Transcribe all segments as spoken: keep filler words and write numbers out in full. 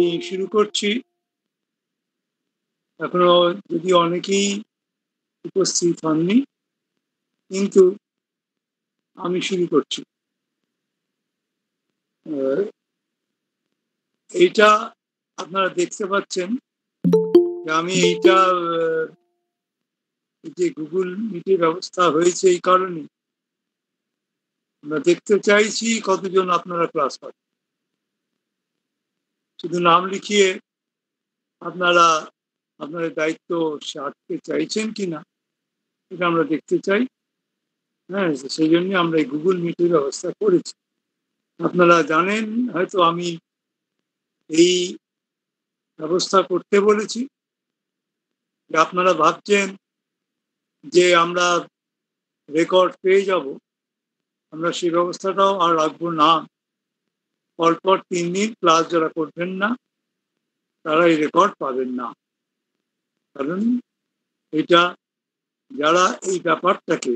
শুরু করছি। এখনো যদি অনেকেই উপস্থিত হননি, কিন্তু আমি শুরু করছি। এইটা আপনারা দেখতে পাচ্ছেন যে আমি এইটা যে গুগল মিটের ব্যবস্থা হয়েছে এই কারণে আমরা দেখতে চাইছি কতজন আপনারা ক্লাস করেন। শুধু নাম লিখিয়ে আপনারা আপনাদের দায়িত্ব সারতে চাইছেন কিনা এটা আমরা দেখতে চাই। হ্যাঁ, সেই জন্য আমরা এই গুগল মিটের ব্যবস্থা করেছি। আপনারা জানেন হয়তো আমি এই ব্যবস্থা করতে বলেছি। আপনারা ভাবছেন যে আমরা রেকর্ড পেয়ে যাব, আমরা সেই ব্যবস্থাটাও আর রাখবো না। পরপর তিন দিন ক্লাস যারা করবেন না তারা এই রেকর্ড পাবেন না। কারণ এটা যারা এই ব্যাপারটাকে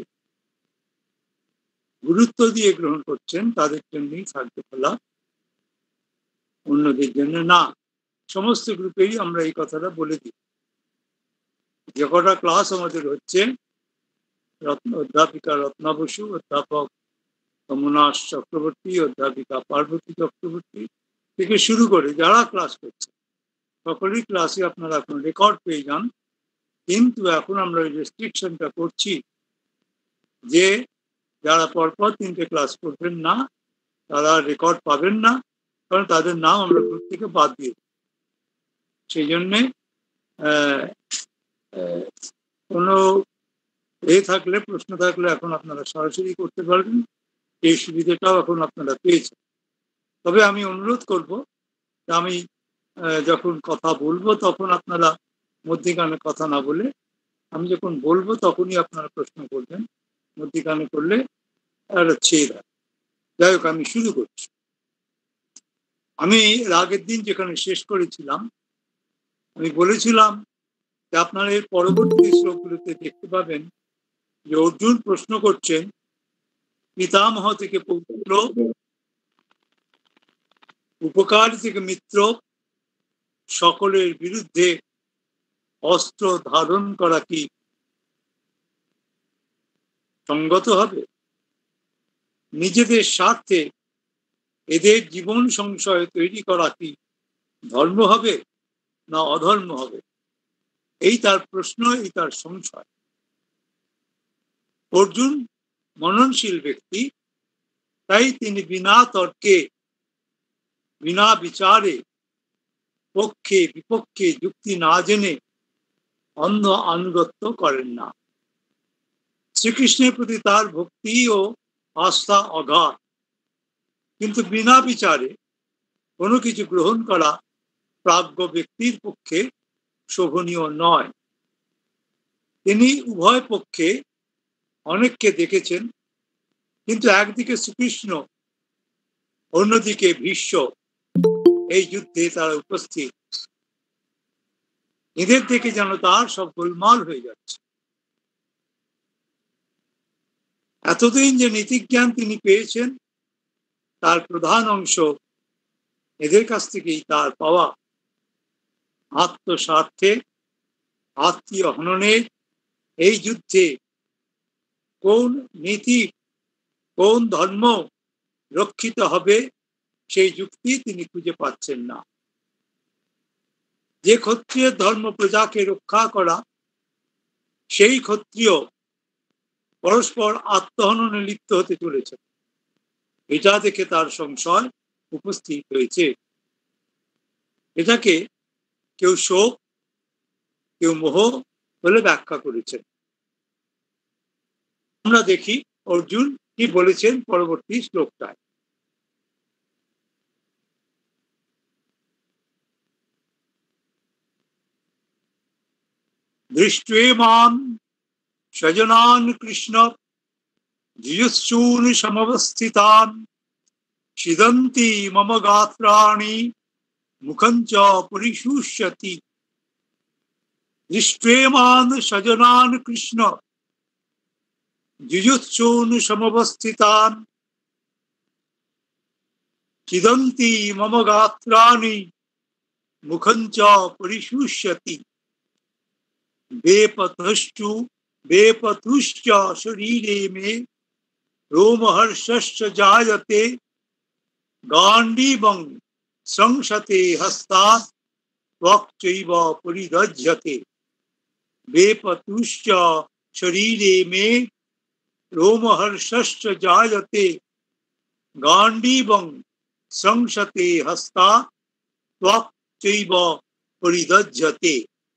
গুরুত্ব দিয়ে গ্রহণ করছেন তাদের জন্যই থাকবে খোলা, অন্যদের জন্য না। সমস্ত গ্রুপেই আমরা এই কথাটা বলে দিই। যে কটা ক্লাস আমাদের হচ্ছে, অধ্যাপিকা রত্না বসু, অধ্যাপক তমনাশ চক্রবর্তী, অধ্যাপিকা পার্বতী চক্রবর্তী থেকে শুরু করে যারা ক্লাস করছে সকলেই ক্লাসে আপনারা এখন রেকর্ড পেয়ে যান। কিন্তু এখন আমরা রেস্ট্রিকশনটা করছি যে যারা পরপর তিনটে ক্লাস করবেন না তারা রেকর্ড পাবেন না, কারণ তাদের নাম আমরা গ্রুপ থেকে বাদ দিয়ে দিই। সেই জন্যে কোনো এ থাকলে প্রশ্ন থাকলে এখন আপনারা সরাসরি করতে পারবেন, এই সুবিধাটাও এখন আপনারা পেয়েছেন। তবে আমি অনুরোধ করব যে আমি যখন কথা বলবো তখন আপনারা মধ্যিখানে কথা না বলে, আমি যখন বলবো তখনই আপনারা প্রশ্ন করবেন। মধ্যিখানে করলে একটা ছেদ হয়। যাই হোক, আমি শুরু করছি। আমি এর আগের দিন যেখানে শেষ করেছিলাম আমি বলেছিলাম যে আপনারা এর পরবর্তী শ্লোকগুলোতে দেখতে পাবেন যে অর্জুন প্রশ্ন করছেন পিতামহ থেকে পৌত্র, উপকার থেকে মিত্র, সকলের বিরুদ্ধে অস্ত্র ধারণ করা কি সঙ্গত হবে? নিজেদের স্বার্থে এদের জীবন সংশয় তৈরি করা কি ধর্ম হবে না অধর্ম হবে? এই তার প্রশ্ন, এই তার সংশয়। অর্জুন মননশীল ব্যক্তি, তাই তিনি বিনা তর্কে বিনা বিচারে পক্ষে বিপক্ষে যুক্তি না জেনে অন্ধ আনুগত্য করেন না। শ্রীকৃষ্ণের প্রতি তার ভক্তি ও আস্থা অগাধ, কিন্তু বিনা বিচারে কোনো কিছু গ্রহণ করা প্রাজ্ঞ ব্যক্তির পক্ষে শোভনীয় নয়। তিনি উভয় পক্ষে অনেককে দেখেছেন, কিন্তু একদিকে শ্রীকৃষ্ণ, অন্যদিকে ভীষ্ম, এই যুদ্ধে তারা উপস্থিত। এদের দেখে যেন তার সব গোলমাল হয়ে যাচ্ছে। এতদিন যে নীতিজ্ঞান তিনি পেয়েছেন তার প্রধান অংশ এদের কাছ থেকেই তার পাওয়া। আত্মস্বার্থে আত্মীয় হননের এই যুদ্ধে কোন নীতি কোন ধর্ম রক্ষিত হবে সেই যুক্তি তিনি খুঁজে পাচ্ছেন না। যে ক্ষত্রিয় ধর্ম প্রজাকে রক্ষা করা, সেই ক্ষত্রিয় পরস্পর আত্মহননে লিপ্ত হতে চলেছে। এটা দেখে তার সংশয় উপস্থিত হয়েছে। এটাকে কেউ শোক, কেউ মোহ বলে ব্যাখ্যা করেছেন। আমরা দেখি অর্জুন কি বলেছেন পরবর্তী শ্লোকটায়। দৃষ্ট্বেমাং স্বজনান কৃষ্ণ যুযুৎসূন সমবস্থিতান ছিদন্তি মম গাত্রাণি মুখং চ পরিশুষ্যতি। দৃষ্ট্বেমাং স্বজনান কৃষ্ণ যুযুৎসূন সমবস্থিতান ছিদন্তি মম গাত্রাণি मुखंचा परिशुष्यति बेपथुष्टु बेपथुश्च शरीरे में रोमहर्षश्च जायते गांडीवं संशते हस्तात् त्वक्चैव परिदध्यते बेपथुश्च शरीरे में रोमहर्षश्च जायते गांडीवं संशते हस्तात् त्वक्चैव परिदध्यते।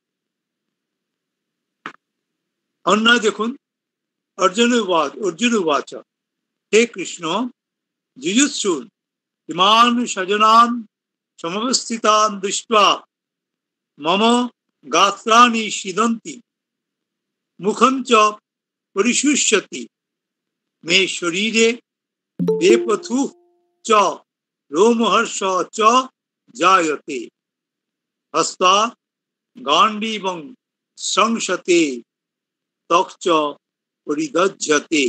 अन्य देखुन अर्जुन उवाच अर्जुन उवाच हे कृष्ण जुजुत्सुन् इमान् सजनान् समवस्थितान् दृष्ट्वा मम गात्राणि सीदन्ति मुखं च परिशुष्यति मे शरीरे बेपथुः च रोमहर्ष च जायते हस्तात् गांडीवं संशते त्वक्च परिदध्यते।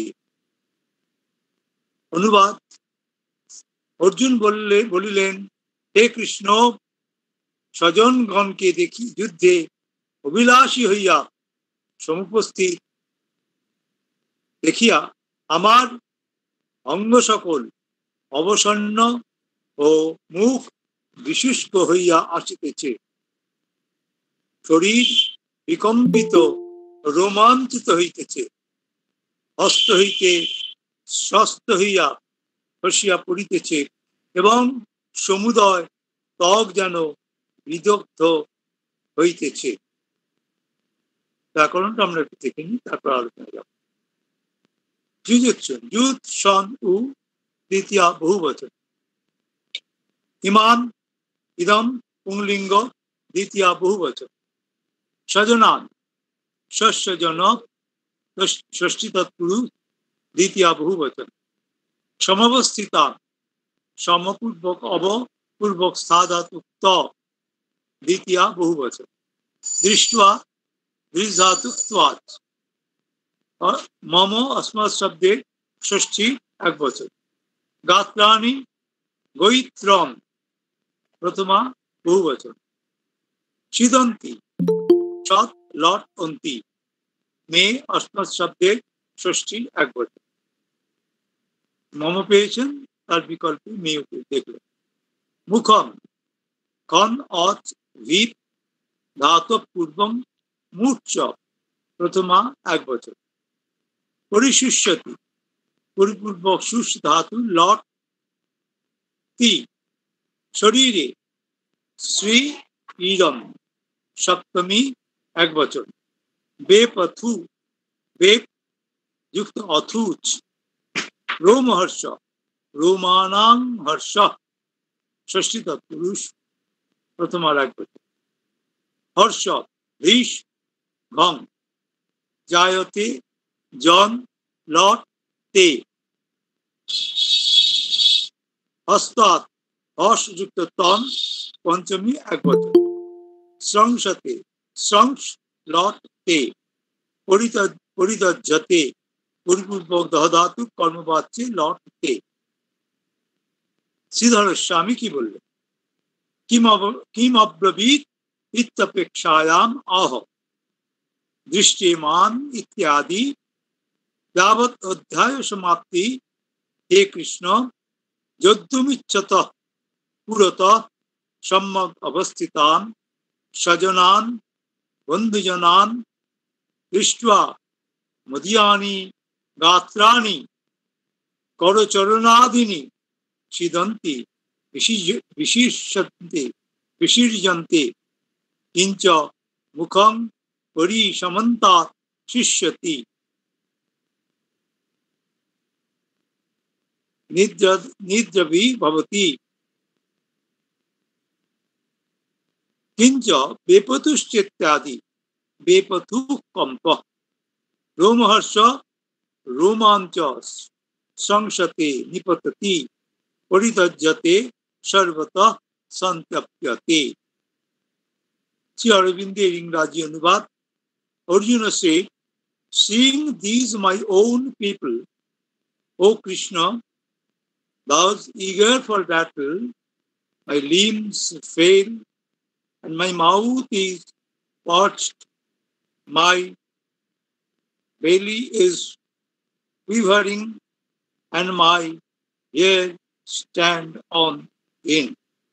अनुवाद अर्जुन बोलले बोलिलेन हे कृष्ण स्वजनगण के देखी युद्धे अभिलाषी हইয়া समुपस्थित দেখিয়া আমার অঙ্গ সকল অবসন্ন ও মুখ বিশুষ্ক হইয়া আসিতেছে শরীর বিকম্পিত রোমাঞ্চিত হইতেছে হস্ত হইতে স্বস্ত হইয়া খসিয়া পড়িতেছে এবং সমুদয় ত্বক যেন বিদগ্ধ হইতেছে। ব্যাকরণটা আমরা একটু দেখে নিই, তারপর আলোচনা যাব। যুজুৎসু যুৎ সন উ দ্বিতীয় বহুবচন ইমান ইদম পুংলিঙ্গ দ্বিতীয় বহুবচন সজনান শস্য জনক ষষ্ঠী তৎপুরুষ দ্বিতীয় বহুবচন সমবস্থিতা সমপূর্বক অবপূর্বক সাধাতুক্ত দ্বিতীয় বহুবচন দৃष्ट्वा दृधातुत्वात् मम अस्मत् शब्दे षष्ठी एक वचन गात्राणि गोइत्रम प्रथमा बहुवचन सीदन्ति चत लट अन्ति मे अस्मत् शब्दे षष्ठी एक वचन मम पेयेছেন তার বিকল্পে মে দেখলেন মুখম কন অচ ভিত ধাতব পূর্বম মূর্চ প্রথমা এক বচন পরিশুষ্যতি পরিপূর্বক শুষ ধাতু লট তি শরীরে শ্রী ইদম সপ্তমী এক বচন বেপথু বেপ যুক্ত অথুচ रोमहर्ष रोमानां हर्ष षष्ठी तत्पुरुष प्रथमा एक वचन हर्ष ह्रीश घं जायते जन लट ते हस्तात् हर्ष युक्त तन पंचमी एक वचन संशते संश लट ते परिदध्यते পরিপূর্বক দহধাতু কর্মবাচ্যে লটতে। শ্রীধর স্বামী কি বললেন কিম কিম অব্রবীত ইত্যপেক্ষায়াম আহ দৃষ্টিমান ইত্যাদি যাবৎ অধ্যায় সমাপ্তি হে কৃষ্ণ যদ্যুমিচ্ছত পুরত সম্যক অবস্থিতান স্বজনান বন্ধুজনান দৃष्ट्वा মদিয়ানি गात्राणि करचरणादीनि सीदन्ति विशीर्षन्ते विशीर्यन्ते किंच मुखं परिसमन्तात् शिष्यति निद्र निद्रभि भवति किंच बेपतुश्चेत्यादि बेपथुः कंपः रोमहर्ष रोमांच संशते निपतति परिदज्यते सर्वतः संतप्यते। श्री अरविंदे इंग्राजी अनुवाद अर्जुन से seeing these my own people, O Krishna, thus eager for battle, my limbs fail, and my mouth is parched, my belly is quivering, and my hair stand on end.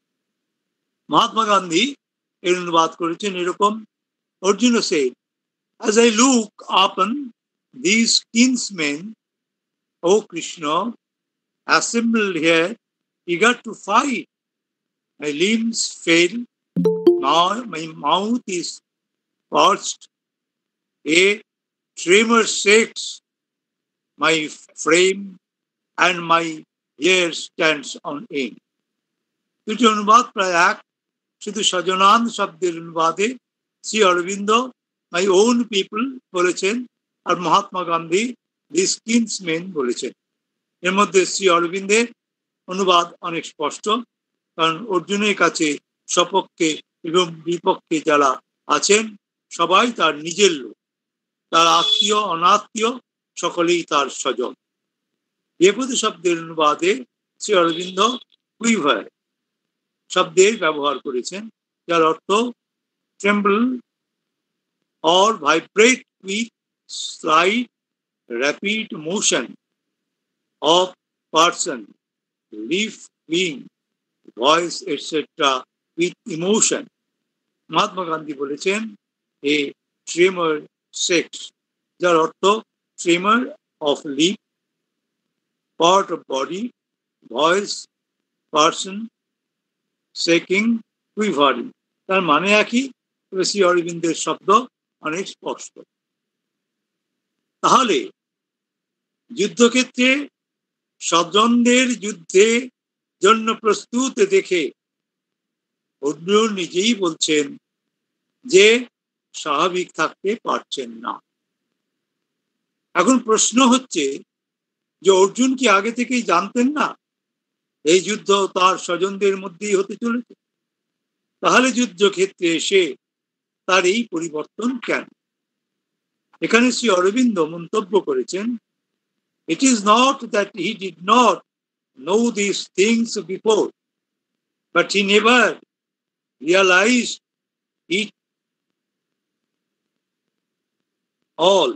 Mahatma Gandhi এর অনুবাদ করেছেন এরকম, Arjuna said, as I look upon these kinsmen, O Krishna, assembled here, eager to fight, my limbs fail, now my mouth is parched, a tremor shakes my frame, and my hair stands on end. দুটি অনুবাদ প্রায় এক, শুধু সজনান শব্দের অনুবাদে Sri Aurobindo my own people বলেছেন, আর মহাত্মা গান্ধী দিস কিন্সমেন বলেছেন। এর মধ্যে শ্রী অরবিন্দের অনুবাদ অনেক স্পষ্ট, কারণ অর্জুনের কাছে সপক্ষে এবং বিপক্ষে যারা আছেন সবাই তার নিজের লোক, তার আত্মীয় অনাত্মীয় সকলেই তার স্বজন। বিপদ শব্দের অনুবাদে শ্রী অরবিন্দ কুইভার শব্দের ব্যবহার করেছেন, যার অর্থ ট্রেম্বল or vibrate with slight rapid motion of person, leaf, wing, voice, et cetera with emotion. Mahatma Gandhi বলেছেন a tremor shakes, যার অর্থ tremor of lip, part of body, voice, person, shaking, quivering. তার মানে একই, শ্রী অরবিন্দের শব্দ অনেক স্পষ্ট। তাহলে যুদ্ধক্ষেত্রে স্বজনদের যুদ্ধে জন্য প্রস্তুত দেখে অর্জুন নিজেই বলছেন যে স্বাভাবিক থাকতে পারছেন না। এখন প্রশ্ন হচ্ছে যে অর্জুন কি আগে থেকেই জানতেন না এই যুদ্ধ তার স্বজনদের মধ্যেই হতে চলেছে? তাহলে যুদ্ধক্ষেত্রে এসে তার এই পরিবর্তন কেন? এখানে শ্রী অরবিন্দ মন্তব্য করেছেন, it is not that he did not know these things before, but he never realized it all.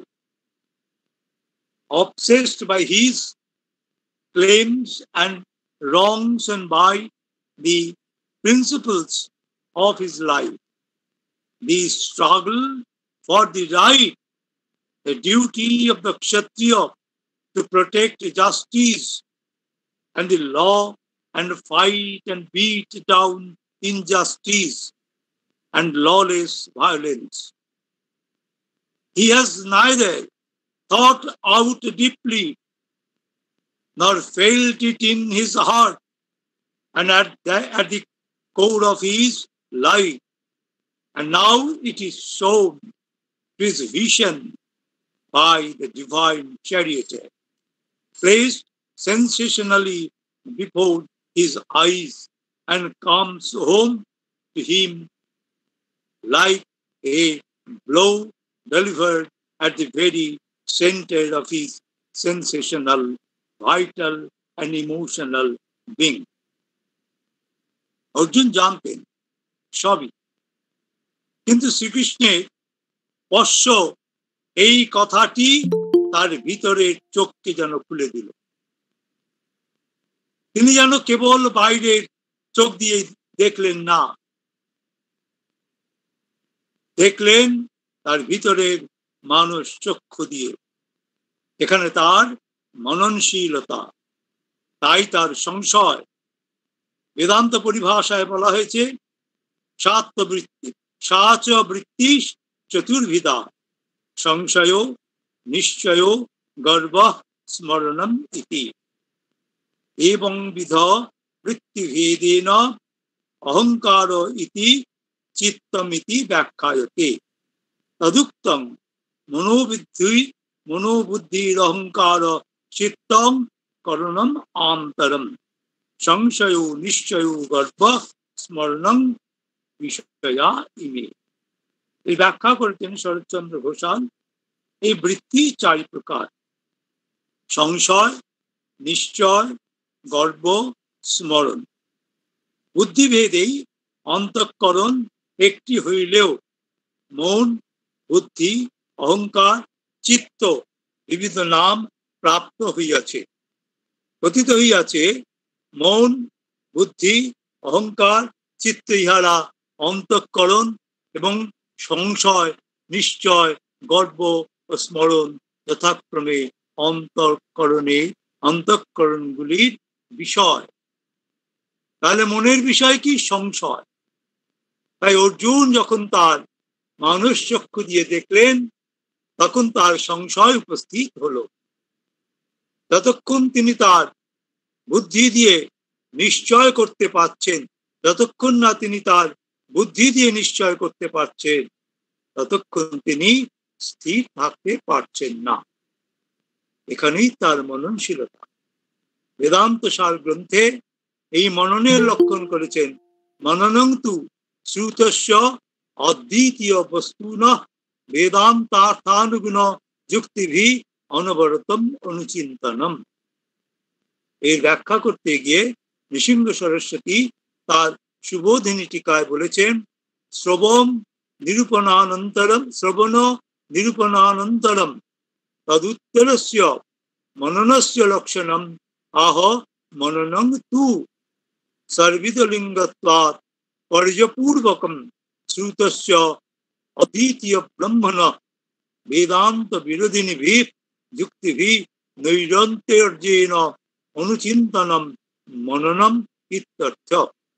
Obsessed by his claims and wrongs and by the principles of his life, the struggle for the right, the duty of the Kshatriya to protect justice and the law and fight and beat down injustice and lawless violence. He has neither thought out deeply nor felt it in his heart and at the, at the core of his life. And now it is shown to his vision by the divine charioteer, placed sensationally before his eyes, and comes home to him like a blow delivered at the very center of his sensational, vital, and emotional being. Arjun জানতেন সবই, কিন্তু শ্রীকৃষ্ণের স্পর্শ এই কথাটি তার ভিতরের চোখকে যেন খুলে দিল। তিনি যেন কেবল বাইরের চোখ দিয়ে দেখলেন না, দেখলেন তার ভিতরের মানুষ চক্ষু দিয়ে। এখানে তার মননশীলতা, তাই তার সংশয়। বেদান্ত পরিভাষায় বলা হয়েছে সাত্ববৃত্তি সাচ বৃত্তি চতুর্বিধা, সংশয়, নিশ্চয়, গর্ব, স্মরণম ইতি। এবং বিধ বৃত্তিভেদেন অহংকার ইতি চিত্তমিতি ব্যাখ্যায়তে। তদুক্তং মনোবুদ্ধি মনোবুদ্ধির অহংকার চিত্তং করণম আন্তরম, সংশয়, নিশ্চয়, গর্ব, স্মরণং বিষয়া ইমে। এই ব্যাখ্যা করেছেন শরৎচন্দ্র ঘোষাল। এই বৃত্তি চারি প্রকার: সংশয়, নিশ্চয়, গর্ব, স্মরণ। বুদ্ধিভেদেই অন্তঃকরণ একটি হইলেও মন, বুদ্ধি, অহংকার, চিত্ত বিবিধ নাম প্রাপ্ত হইয়াছে। কথিত হইয়াছে মন, বুদ্ধি, অহংকার, চিত্ত ইহারা অন্তঃকরণ এবং সংশয়, নিশ্চয়, গর্ব ও স্মরণ যথাক্রমে অন্তঃকরণে অন্তঃকরণগুলির বিষয়। তাহলে মনের বিষয় কি? সংশয়। তাই অর্জুন যখন তার মানস চক্ষু দিয়ে দেখলেন তখন তার সংশয় উপস্থিত হলো। যতক্ষণ তিনি তার বুদ্ধি দিয়ে নিশ্চয় করতে পারছেন, যতক্ষণ না তিনি তার বুদ্ধি দিয়ে নিশ্চয় করতে পারছেন, ততক্ষণ তিনি স্থির থাকতে পারছেন না। এখানেই তার মননশীলতা। বেদান্ত সার গ্রন্থে এই মননের লক্ষণ করেছেন মননং তু শ্রুতস্য অদ্বিতীয় বস্তুনঃ বেদান্তার্থানুগুণ যুক্তিভি অনবরতম অনুচিন্তনম। এর ব্যাখ্যা করতে গিয়ে নৃসিংহ সরস্বতী তার সুবোধিনী টিকায় বলেছেন শ্রবম নিরূপণানন্তরম শ্রবণ নিরূপণানন্তরম তদুত্তরস্য মননস্য লক্ষণম আহ মননং তু সর্বিদলিঙ্গত্বাৎ পর্যপূর্বকম শ্রুতস্য অদ্বিতীয় ব্রহ্মণ বেদান্ত বিরোধিনীভি যুক্তিভি নৈরন্তের্যেন অনুচিন্তনম মননম ইত্যর্থ।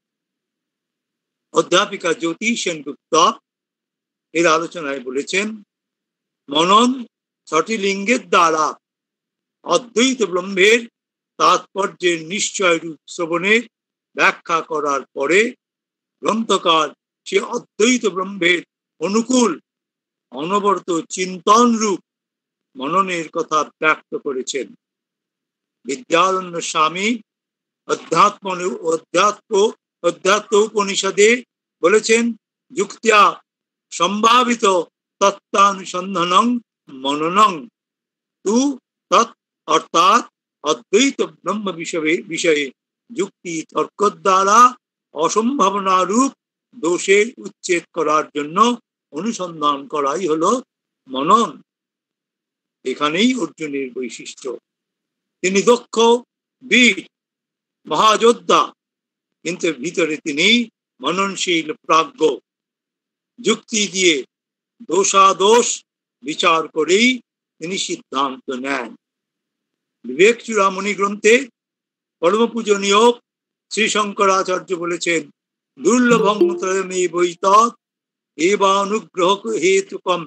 অধ্যাপিকা জ্যোতি সেনগুপ্ত এর আলোচনায় বলেছেন মনন ছটি লিঙ্গের দ্বারা অদ্বৈত ব্রহ্মের তাৎপর্যের নিশ্চয় রূপ শ্রবণের ব্যাখ্যা করার পরে গ্রন্থকার সে অদ্বৈত ব্রহ্মের অনুকূল অনবরত চিন্তন রূপ মননের কথা ব্যক্ত করেছেন। বিদ্যারণ্য স্বামী অধ্যাত্ম অধ্যাত্ম অধ্যাত্ম উপনিষদে বলেছেন যুক্তিয়া সম্ভাবিত তত্ত্বানুসন্ধানং মননং তু তৎ অর্থাৎ অদ্বৈত ব্রহ্ম বিষয়ে বিষয়ে যুক্তি তর্ক দ্বারা অসম্ভাবনারূপ দোষের উচ্ছেদ করার জন্য অনুসন্ধান করাই হলো মনন। এখানেই অর্জুনের বৈশিষ্ট্য। তিনি দক্ষ বীর মহাযোদ্ধা, কিন্তু ভিতরে তিনি মননশীল প্রাজ্ঞ। যুক্তি দিয়ে দোষাদোষ বিচার করেই তিনি সিদ্ধান্ত নেন। বিবেক চূড়ামণি গ্রন্থে পরম পূজনীয় শ্রী শঙ্করাচার্য বলেছেন দুর্লভং ত্রয়মে বৈতৎ এবানুগ্রহ হেতুকম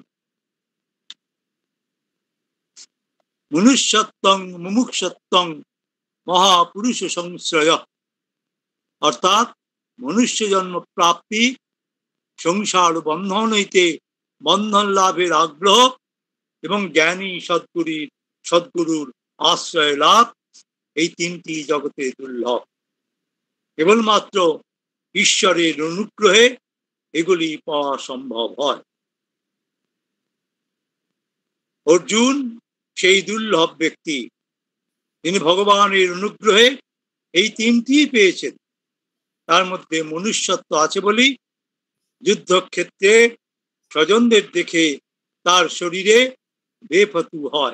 মনুষ্যত্বং মুমুক্ষত্বং মহাপুরুষ সংশ্রয়। অর্থাৎ মনুষ্য জন্ম প্রাপ্তি, সংসার বন্ধন হইতে বন্ধন লাভের আগ্রহ এবং জ্ঞানী সদ্গুরুর সদ্গুরুর আশ্রয় লাভ, এই তিনটি জগতে দুর্লভ। কেবলমাত্র ঈশ্বরের অনুগ্রহে এগুলি পাওয়া সম্ভব হয়। অর্জুন সেই দুর্লভ ব্যক্তি, তিনি ভগবানের অনুগ্রহে এই তিনটি পেয়েছেন। তার মধ্যে মনুষ্যত্ব আছে বলেই যুদ্ধক্ষেত্রে স্বজনদের দেখে তার শরীরে বেফাতু হয়।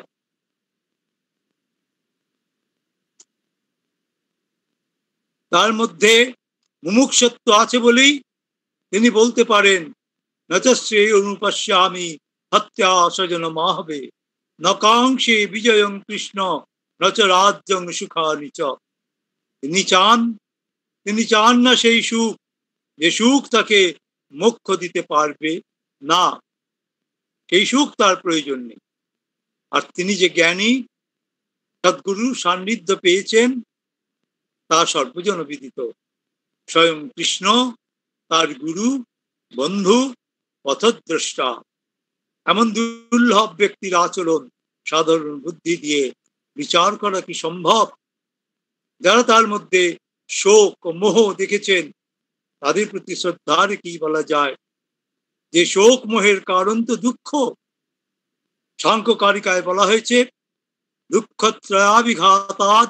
তার মধ্যে মুমুক্ষুত্ব আছে বলেই তিনি বলতে পারেন নচশ্রেয় অনুপশ্যামি হত্যা স্বজন মাহবে নকাংশে বিজয়ং কৃষ্ণ নচ রাজ্যং সুখানি চ। তিনি চান তিনি চান না সেই সুখ যে সুখ তাকে মোক্ষ দিতে পারবে না, সেই সুখ তার প্রয়োজন নেই। আর তিনি যে জ্ঞানী, সদ্গুরুর সান্নিধ্য পেয়েছেন তা সর্বজন বিদিত। স্বয়ং কৃষ্ণ তার গুরু, বন্ধু, পথদ্রষ্টা। এমন দুর্লভ ব্যক্তির আচরণ সাধারণ বুদ্ধি দিয়ে বিচার করা কি সম্ভব? যারা তার মধ্যে শোক ও মোহ দেখেছেন তাদের প্রতি শ্রদ্ধা কি বলা যায় যে শোক মোহের কারণ তো দুঃখ। সাংখ্যকারিকায় বলা হয়েছে দুঃখত্রয়াবিঘাতাৎ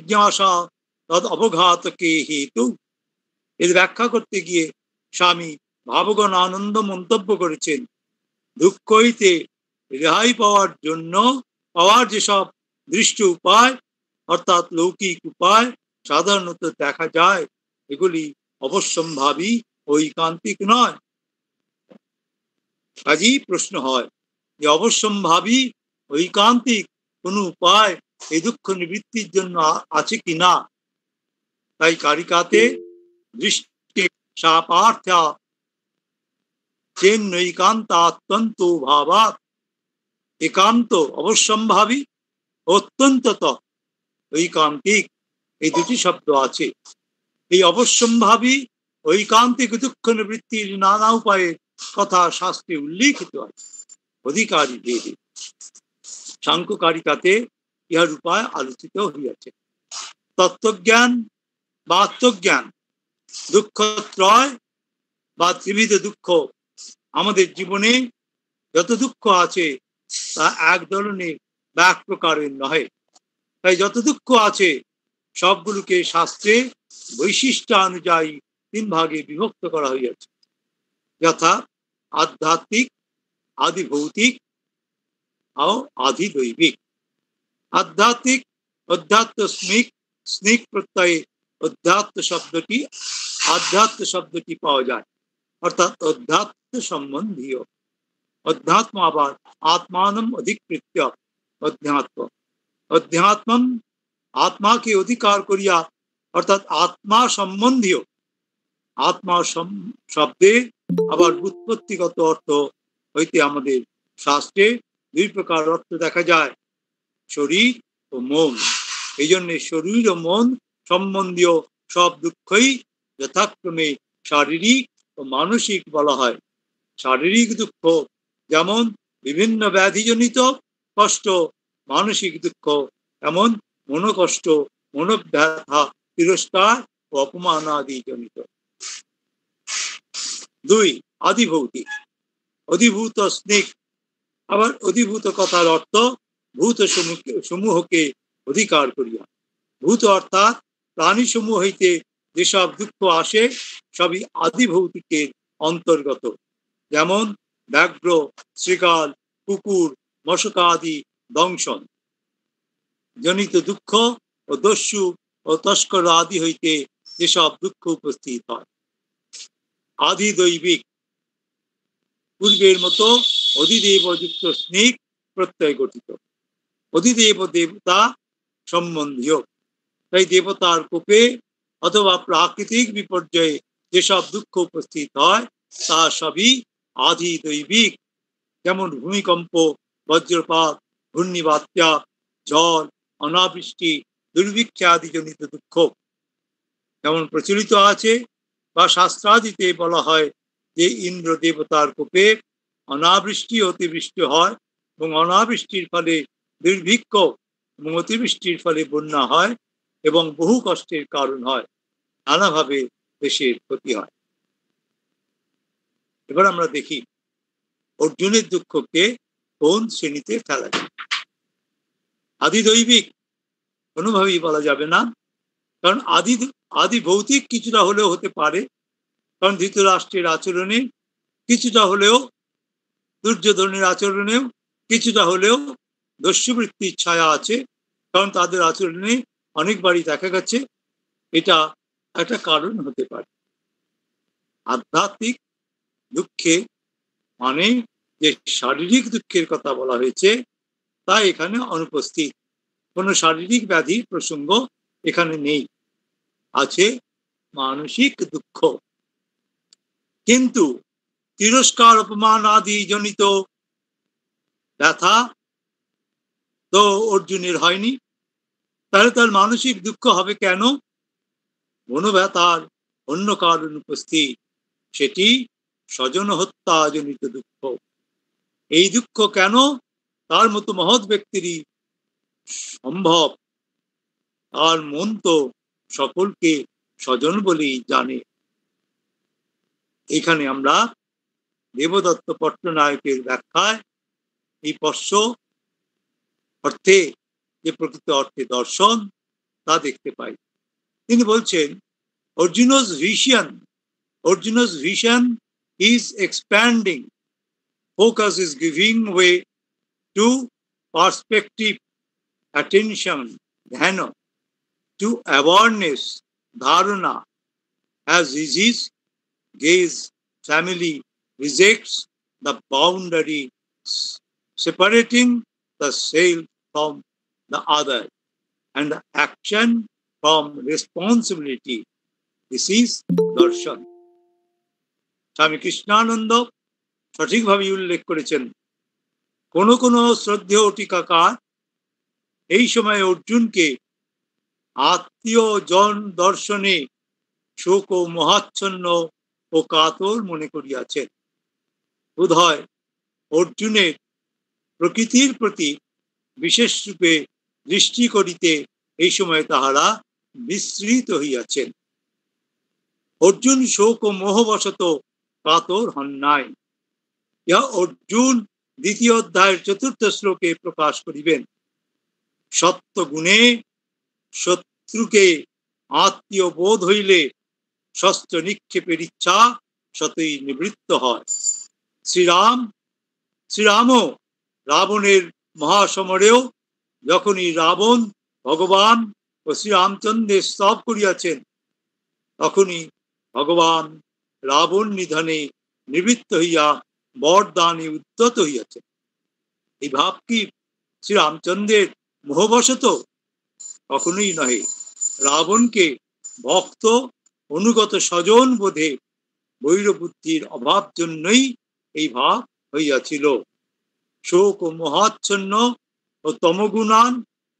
জিজ্ঞাসা তদ অবঘাতকে হেতু। এর ব্যাখ্যা করতে গিয়ে স্বামী ভাবগণ আনন্দ মন্তব্য করেছেন, দুঃখ হইতে রেহাই পাওয়ার জন্য পাওয়ার যেসব দৃষ্ট উপায় অর্থাৎ লৌকিক উপায় সাধারণত দেখা যায়, এগুলি অবশ্যম্ভাবী ঐকান্তিক নয়। কাজেই প্রশ্ন হয় যে অবশ্যম্ভাবী ঐকান্তিক কোন উপায় এই দুঃখ নিবৃত্তির জন্য আছে কিনা। তাই কারিকাতে দৃষ্টি সাপার্থা চেন্নৈকান্তাত্যন্ত ভাবাৎ, একান্ত অবশ্যম্ভাবী অত্যন্তত ঐকান্তিক এই দুটি শব্দ আছে। এই অবশ্যম্ভাবী ঐকান্তিক দুঃখ নিবৃত্তির নানা উপায়ের কথা শাস্ত্রে উল্লিখিত আছে অধিকারী ভেদে। সাংখ্য কারিকাতে ইহার উপায় আলোচিত হইয়াছে। তত্ত্বজ্ঞান বা আত্মজ্ঞান, দুঃখত্রয় বা ত্রিবিধ দুঃখ, আমাদের জীবনে যত দুঃখ আছে তা এক ধরনের বা এক প্রকারের নহে। তাই যত দুঃখ আছে সবগুলোকে শাস্ত্রে বৈশিষ্ট্য অনুযায়ী তিন ভাগে বিভক্ত করা হইয়াছে, যথা আধ্যাত্মিক, আদিভৌতিক ও আধিদৈবিক। আধ্যাত্মিক অধ্যাত্ম স্নিক স্নিক প্রত্যয়ে অধ্যাত্ম শব্দটি আধ্যাত্ম শব্দটি পাওয়া যায়, অর্থাৎ অধ্যাত্ম সম্বন্ধীয়। অধ্যাত্ম আবার আত্মানম অধিকৃত্য অধ্যাত্ম, অধ্যাত্মম আত্মাকে অধিকার করিয়া অর্থাৎ আত্মা সম্বন্ধীয়। আত্মা শব্দে আবার উৎপত্তিগত অর্থ হইতে আমাদের শাস্ত্রে দুই প্রকার অর্থ দেখা যায়, শরীর ও মন। এই জন্য শরীর ও মন সম্বন্ধীয় সব দুঃখই যথাক্রমে শারীরিক ও মানসিক বলা হয়। শারীরিক দুঃখ যেমন বিভিন্ন ব্যাধিজনিত কষ্ট, মানসিক দুঃখ এমন মনোকষ্ট, মনোব্যথা, তিরস্কার ও অপমান আদি জনিত। দুই, আদিভৌতিক। অধিভূত স্নিক, আবার অধিভূত কথার অর্থ ভূত সমূহকে অধিকার করিয়া। ভূত অর্থাৎ প্রাণী সমূহ হইতে যেসব দুঃখ আসে সবই আদিভৌতিকের অন্তর্গত, যেমন ব্যাঘ্র, শৃগাল, কুকুর, মশকা আদি দংশন জনিত দুঃখ ও দস্যু ও তস্কর আদি হইতে যেসব দুঃখ উপস্থিত হয়। আদিদৈবিক, পূর্বের মতো অধিদেব যুক্ত স্নিক প্রত্যয় গঠিত, অধিদেব দেবতা সম্বন্ধীয়। তাই দেবতার কোপে অথবা প্রাকৃতিক বিপর্যয়ে যেসব দুঃখ উপস্থিত হয় তা সবই আদিদৈবিক, যেমন ভূমিকম্প, বজ্রপাত, ঘূর্ণিবাত্যা, ঝড়, অনাবৃষ্টি, দুর্ভিক্ষ আদি জনিত দুঃখ। যেমন প্রচলিত আছে বা শাস্ত্রাদিতে বলা হয় যে ইন্দ্র দেবতার কোপে অনাবৃষ্টি অতিবৃষ্টি হয় এবং অনাবৃষ্টির ফলে দুর্ভিক্ষ এবং অতিবৃষ্টির ফলে বন্যা হয় এবং বহু কষ্টের কারণ হয়, নানাভাবে দেশের ক্ষতি হয়। এবার আমরা দেখি অর্জুনের দুঃখকে কোন শ্রেণীতে ফেলা যায়। আদিদৈবিক কোনোভাবেই বলা যাবে না, কারণ আদি আদি ভৌতিক কিছুটা হলেও হতে পারে, কারণ ধৃতরাষ্ট্রের আচরণে কিছুটা হলেও, দুর্যোধনের আচরণেও কিছুটা হলেও দস্যুবৃত্তির ছায়া আছে, কারণ তাদের আচরণে অনেকবারই দেখা গেছে, এটা একটা কারণ হতে পারে। আধ্যাত্মিক দুঃখে মানে যে শারীরিক দুঃখের কথা বলা হয়েছে তা এখানে অনুপস্থিত, কোনো শারীরিক ব্যাধির প্রসঙ্গ এখানে নেই, আছে মানসিক দুঃখ। কিন্তু তিরস্কার, অপমান আদি জনিত ব্যথা তো অর্জুনের হয়নি, তাহলে তার মানসিক দুঃখ হবে কেন? মনোব্যথার অন্য কারণ উপস্থিত, সেটি স্বজন হত্যা জনিত দুঃখ। এই দুঃখ কেন তার মতো মহৎ ব্যক্তিরই সম্ভব? তার মন তো সকলকে স্বজন বলেই জানে। এখানে আমরা দেবদত্ত পট্টনায়কের ব্যাখ্যায় এই পশ্য অর্থে যে প্রকৃত অর্থে দর্শন তা দেখতে পাই। তিনি বলছেন Arjuna's vision, Arjuna's vision is expanding. Focus is giving way to perspective, attention, dhyana, to awareness, dharana, as his gaze family rejects the boundary separating the self from the other and the action from responsibility. This is darshan. স্বামী কৃষ্ণানন্দ সঠিকভাবে উল্লেখ করেছেন, কোন কোন শ্রদ্ধেয় টিকাকার এই সময় অর্জুনকে আত্মীয় জন দর্শনে শোক ও মহাচ্ছন্ন ও কাতর মনে করিয়াছেন। বোধহয় অর্জুনের প্রকৃতির প্রতি বিশেষ রূপে দৃষ্টি করিতে এই সময় তাহারা বিস্মৃত হইয়াছেন। অর্জুন শোক ও মোহবশত কাতর হন নাই। ইহা অর্জুন দ্বিতীয় অধ্যায়ের চতুর্থ শ্লোকে প্রকাশ করিবেন। সত্য গুণে শত্রুকে আত্মীয় বোধ হইলে শস্ত্র নিক্ষেপের ইচ্ছা সতই নিবৃত্ত হয়। শ্রীরাম শ্রীরামও রাবণের মহাসমরেও যখনই রাবণ ভগবান ও শ্রীরামচন্দ্রের স্তব করিয়াছেন, তখনই ভগবান রাবণ নিধনে নিবৃত্ত হইয়া বরদানে উদ্যত হইয়াছেন। এই ভাব কি শ্রীরামচন্দ্রের মোহবশত? কখনোই নহে। রাবণকে ভক্ত অনুগত স্বজন বোধে বৈরবুদ্ধির অভাব জন্যই এই ভাব হইয়াছিল। শোক ও মহাচ্ছন্ন ও তমগুণান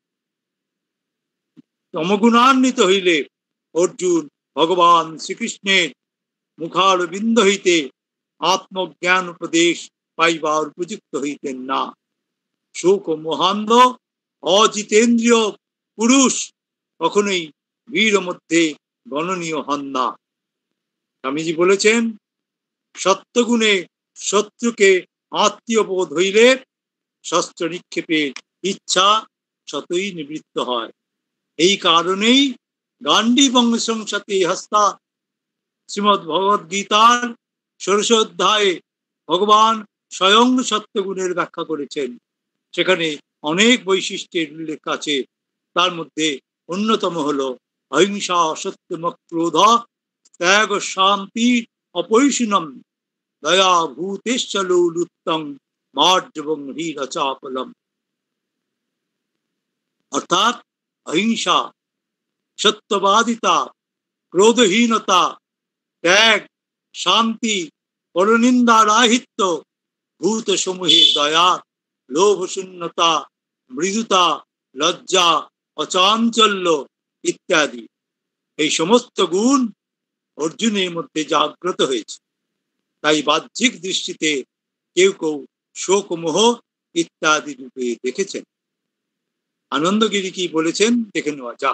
তমগুণান্বিত হইলে অর্জুন ভগবান শ্রীকৃষ্ণের মুখারবিন্দ হইতে আত্মজ্ঞান উপদেশ পাইবার উপযুক্ত হইতেন না। শোক ও মহান্ধ অজিতেন্দ্রীয় পুরুষ কখনোই বীর মধ্যে গণনীয় হন না। স্বামীজি বলেছেন, সত্যগুণে শত্রুকে আত্মীয় বোধ হইলে শস্ত্র নিক্ষেপের ইচ্ছা সতই নিবৃত্ত হয়। এই কারণেই গান্ডীবং সংসতে হস্তা শ্রীমদ্ ভগবদ গীতার ষোড়শ অধ্যায়ে ভগবান স্বয়ং সত্যগুণের ব্যাখ্যা করেছেন। সেখানে অনেক বৈশিষ্ট্যের উল্লেখ আছে। তার মধ্যে অন্যতম হলো অহিংসা, সত্যম, ক্রোধ, ত্যাগ, শান্তি, অপৈশূন্যম, দয়া, ভূতেশ্বলৌলুপ্তং, মার্জবং হীরচাপলম। অর্থাৎ অহিংসা, সত্যবাদিতা, ক্রোধহীনতা, ত্যাগ, শান্তি, পরনিন্দারাহিত্য, ভূত সমূহে দয়া, লোভ শূন্যতা, মৃদুতা, লজ্জা, অচাঞ্চল্য ইত্যাদি, এই সমস্ত গুণ অর্জুনের মধ্যে জাগ্রত হয়েছে। তাই বাহ্যিক দৃষ্টিতে কেউ কেউ শোক মোহ ইত্যাদি রূপে দেখেছেন। আনন্দগিরি কি বলেছেন দেখে নেওয়া যাক।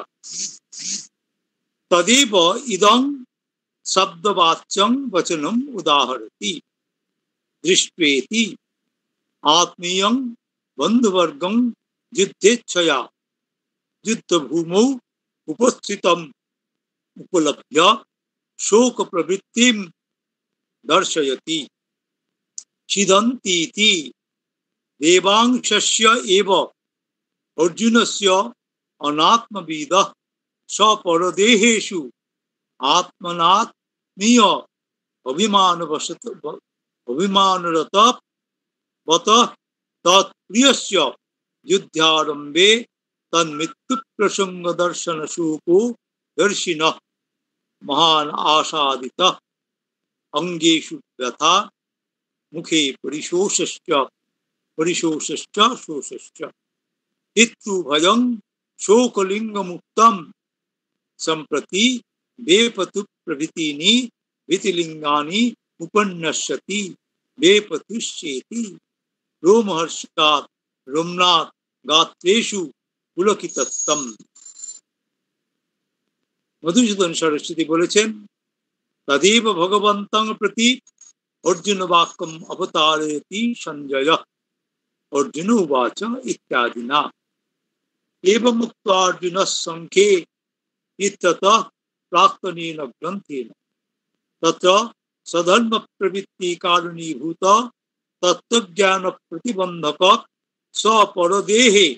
তদেব ইদং শব্দবাচ্যং বচনম উদাহরতি দৃষ্টেতি আত্মীয়ং বন্ধুবর্গং যুদ্ধেচ্ছয়া যুদ্ধভূমৌ উপস্থিতম উপলভ্য শোক প্রবৃত্তিম দর্শয়তি সিদন্তীতি দেবাংশস্য এব অর্জুনস্য অনাত্মবিদঃ স্বপরদেহেষু আত্মনাত্মীয় অভিমানবশত অভিমানরত বতঃ তৎপ্রিয়স্য যুদ্ধারম্ভে তন্মৃত্যু প্রসঙ্গ দর্শন শোকো দর্শিনঃ মহান আশাদিতঃ অঙ্গেষু ব্যথা মুখে পরিশোষশ্চ পরিশোষশ্চ শোষশ্চ পিতৃভয়ং শোকলিঙ্গমুক্তম সম্প্রতি বেপতু প্রভৃতিনি ভীতিলিঙ্গানি উপন্নশ্যতি বেপতুষ্যেতি রোমহর্ষাৎ রোমনাথ গাত্রেষু পুলকিতত্তম। মধুসূদন সরস্বতী বলেছেন, তদেব ভগবন্তং প্রতি অর্জুন বাক্যম অবতারয়তি সঞ্জয় অর্জুন উবাচ ইত্যাদিনা। एवं मुक्त्वा अर्जुनः संख्ये इत्यतः प्राक्तनेन ग्रन्थेन तत्र स्वधर्म प्रवृत्ति कारणीभूत तत्वज्ञान प्रतिबंधक स्वपरदेहे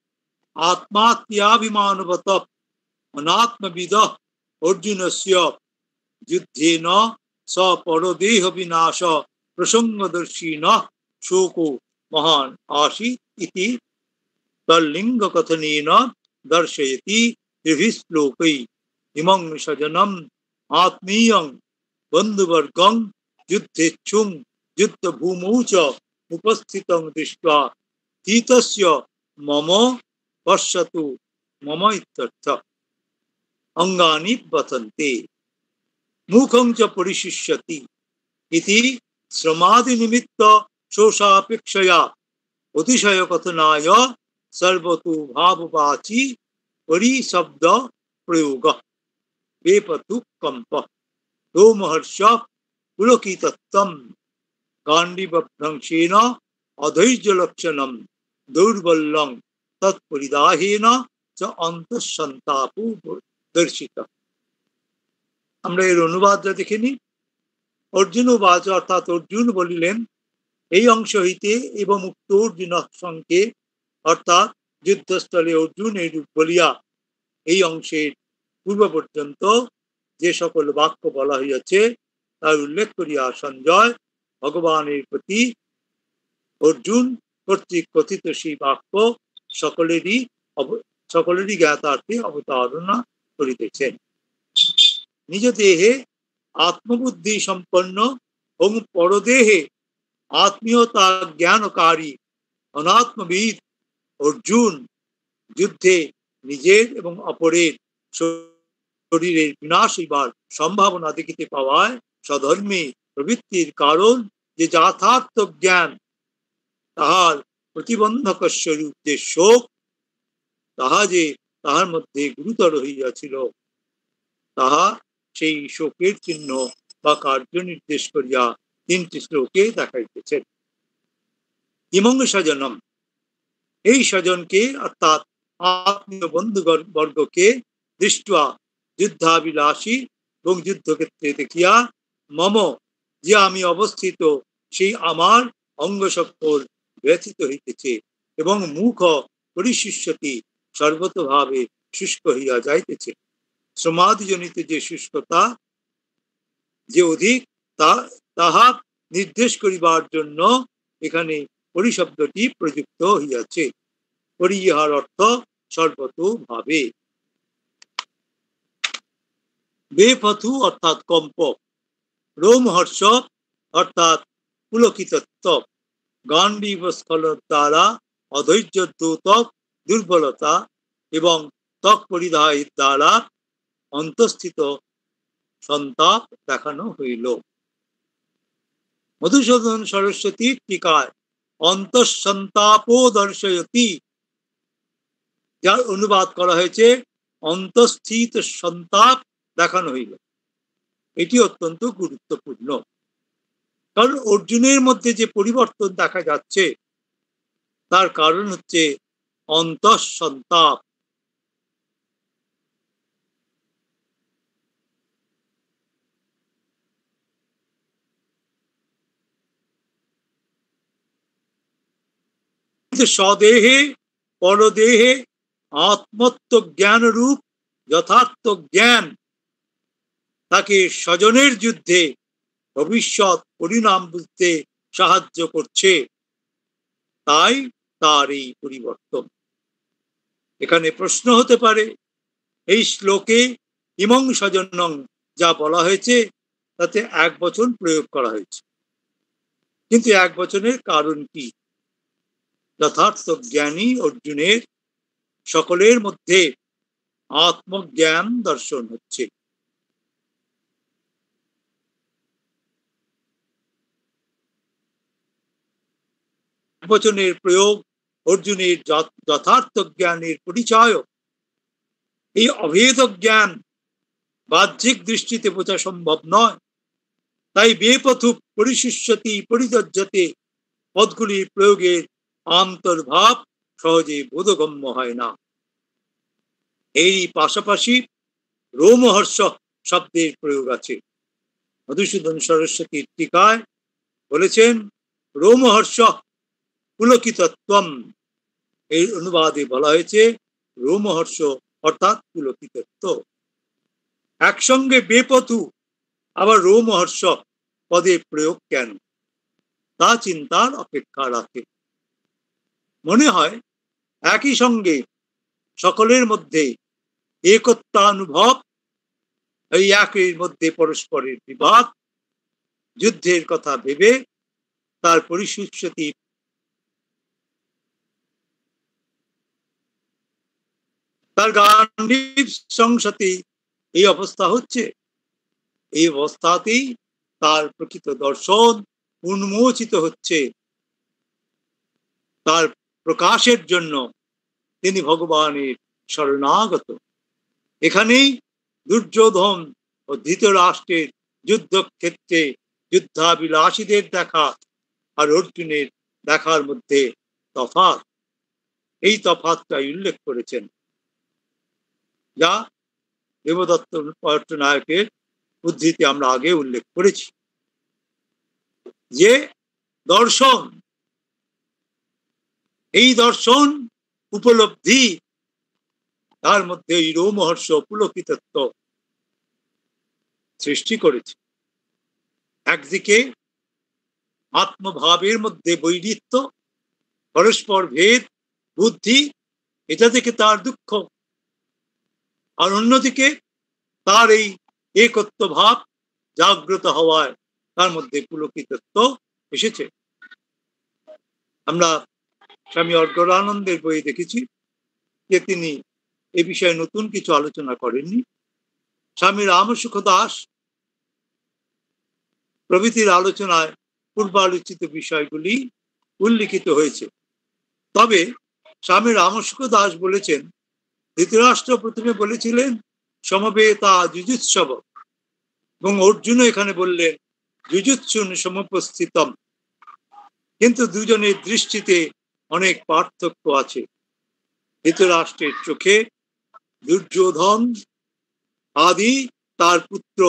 आत्मात्याभिमानवत अनात्मविद अर्जुनस्य युद्धेन स्वपरदेह विनाश प्रसंगदर्शिन शोको महान आसीत् इति तल्लिंग कथनेन दर्शयति त्रिभिः श्लोकै इमं सजनम् आत्मीयं बन्धुवर्गं युद्धेच्छुं युद्धभूमौ च उपस्थितं दृष्ट्वा तीतस्य मम पश्यतु मम इत्यर्थ अंगानि बतन्ते मुखं च परिशिष्यति इति श्रमादि निमित्त शोषापेक्षया अतिशय कथनाय सर्वतो भाववाची परिशब्द प्रयोग वेपतु कंप रोमहर्ष पुलकितत्तम गांडीवभ्रंशेन अधैर्यलक्षणं दौर्बल्यं तत्परिदाहेन च अंतःसंतापो दर्शित। আমরা এর অনুবাদটা দেখে নিই। অর্জুন বাচ অর্থাৎ অর্জুন বলিলেন এই অংশ হইতে এবং মুক্ত অর্জুন সঙ্গে অর্থাৎ যুদ্ধস্থলে অর্জুন এইরূপ বলিয়া এই অংশের পূর্ব পর্যন্ত যে সকল বাক্য বলা হইয়াছে তার উল্লেখ করিয়া সঞ্জয় ভগবানের প্রতি অর্জুন কর্তৃক কথিত সেই বাক্য সকলেরই সকলেরই জ্ঞাতার্থে অবতারণা করিতেছেন। নিজ দেহে আত্মবুদ্ধি সম্পন্ন এবং পরদেহে আত্মীয়তা জ্ঞানকারী অনাত্মবিদ অর্জুন যুদ্ধে নিজের এবং অপরের শরীরের বিনাশ হইবার সম্ভাবনা দেখিতে পাওয়ায় স্বধর্মে প্রবৃত্তির কারণ যে যথার্থ জ্ঞান তাহার প্রতিবন্ধক স্বরূপ যে শোক তাহা যে তাহার মধ্যে গুরুতর হইয়াছিল তাহা সেই শোকের চিহ্ন বা কার্য নির্দেশ করিয়া তিনটি শ্লোকে দেখাইতেছেন। ইমং স্বজনম এই স্বজনকে অর্থাৎ আত্মীয় বন্ধু বর্গকে দৃষ্টা যুদ্ধাবিলাসী এবং যুদ্ধক্ষেত্রে দেখিয়া মম যে আমি অবস্থিত সেই আমার অঙ্গ সকল ব্যথিত হইতেছে এবং মুখ পরিশুষ্যতি সর্বতভাবে শুষ্ক হইয়া যাইতেছে। শ্রমাদিজনিত যে শুষ্কতা যে অধিক তা তাহা নির্দেশ করিবার জন্য এখানে পরিশব্দটি প্রযুক্ত হইয়াছে। পরি ইহার অর্থ সর্বতোভাবে। বেপথু অর্থাৎ কম্প, রোমহর্ষ অর্থাৎ পুলকিতত্ব, গান্ডীব স্খলন দ্বারা অধৈর্য দ্যোতক দুর্বলতা এবং ত্বক পরিধায়ের দ্বারা অন্তঃস্থিত সন্তাপ দেখানো হইল। মধুসূদন সরস্বতীর টিকায় অন্তঃসন্তাপো দর্শয়তি যার অনুবাদ করা হয়েছে অন্তঃস্থিত সন্তাপ দেখানো হইল। এটি অত্যন্ত গুরুত্বপূর্ণ, কারণ অর্জুনের মধ্যে যে পরিবর্তন দেখা যাচ্ছে তার কারণ হচ্ছে অন্তঃসন্তাপ। স্বদেহে পরদেহে আত্মত্ব জ্ঞান রূপ যথার্থ জ্ঞান তাকে স্বজনের যুদ্ধে ভবিষ্যৎ পরিণাম বুঝতে সাহায্য করছে, তাই তার এই পরিবর্তন। এখানে প্রশ্ন হতে পারে এই শ্লোকে ইমং স্বজনং যা বলা হয়েছে তাতে এক বচন প্রয়োগ করা হয়েছে, কিন্তু এক বচনের কারণ কি? যথার্থ জ্ঞানী অর্জুনের সকলের মধ্যে আত্মজ্ঞান দর্শন হচ্ছে। বচনের প্রয়োগ অর্জুনের যথার্থ জ্ঞানের পরিচয়। এই অভেদ জ্ঞান বাহ্যিক দৃষ্টিতে বোঝা সম্ভব নয়, তাই বেপথু পরিশুষ্যতি পরিদজ্জতে পদগুলির প্রয়োগের আন্তর্ভাব সহজে বোধগম্য হয় না। এই পাশাপাশি রোমহর্ষ শব্দের প্রয়োগ আছে। মধুসূদন সরস্বতীর টিকায় বলেছেন রোমহর্ষ পুলকিতত্বম, এই অনুবাদে বলা হয়েছে রোমহর্ষ অর্থাৎ পুলকিতত্ব। একসঙ্গে বেপথু আবার রোমহর্ষ পদে প্রয়োগ কেন, তা চিন্তার অপেক্ষা রাখে। মনে হয় একই সঙ্গে সকলের মধ্যে একত্বানুভব, এই একের মধ্যে পরস্পরের বিবাদ, যুদ্ধের কথা ভেবে তার পরিশুষ্যতি তার গান্ডীব সংসতি এই অবস্থা হচ্ছে। এই অবস্থাতেই তার প্রকৃত দর্শন উন্মোচিত হচ্ছে। তার প্রকাশের জন্য তিনি ভগবানের শরণাগত। এখানেই দুর্যোধন ও ধৃতরাষ্ট্রের যুদ্ধক্ষেত্রে যুদ্ধাবিলাসীদের দেখা আর অর্জুনের দেখার মধ্যে তফাৎ, এই তফাৎটাই উল্লেখ করেছেন, যা দেবদত্ত পট্টনায়কের উদ্ধৃতি আমরা আগে উল্লেখ করেছি। যে দর্শন, এই দর্শন উপলব্ধি, তার মধ্যে এই রোমহর্ষ পুলকিতত্ব সৃষ্টি করেছে। একদিকে আত্মভাবের মধ্যে বৈরিত্য, পরস্পর ভেদ বুদ্ধি, এটা থেকে তার দুঃখ, আর অন্যদিকে তার এই একত্ব ভাব জাগ্রত হওয়ায় তার মধ্যে পুলকিতত্ব এসেছে। আমরা স্বামী অর্গলানন্দের বইয়ে দেখেছি যে তিনি এ বিষয়ে নতুন কিছু আলোচনা করেননি। স্বামী রামসুখ দাস প্রভৃতির আলোচনায় পূর্বালোচিত বিষয়গুলি উল্লিখিত হয়েছে। তবে স্বামী রামসুখ দাস বলেছেন, ধৃতরাষ্ট্র প্রথমে বলেছিলেন সমবেতা যুযুৎসব, এবং অর্জুন এখানে বললেন যুযুৎসুন সমুপস্থিতম, কিন্তু দুজনের দৃষ্টিতে অনেক পার্থক্য আছে। ধৃতরাষ্ট্রের চোখে দুর্যোধন আদি তার পুত্র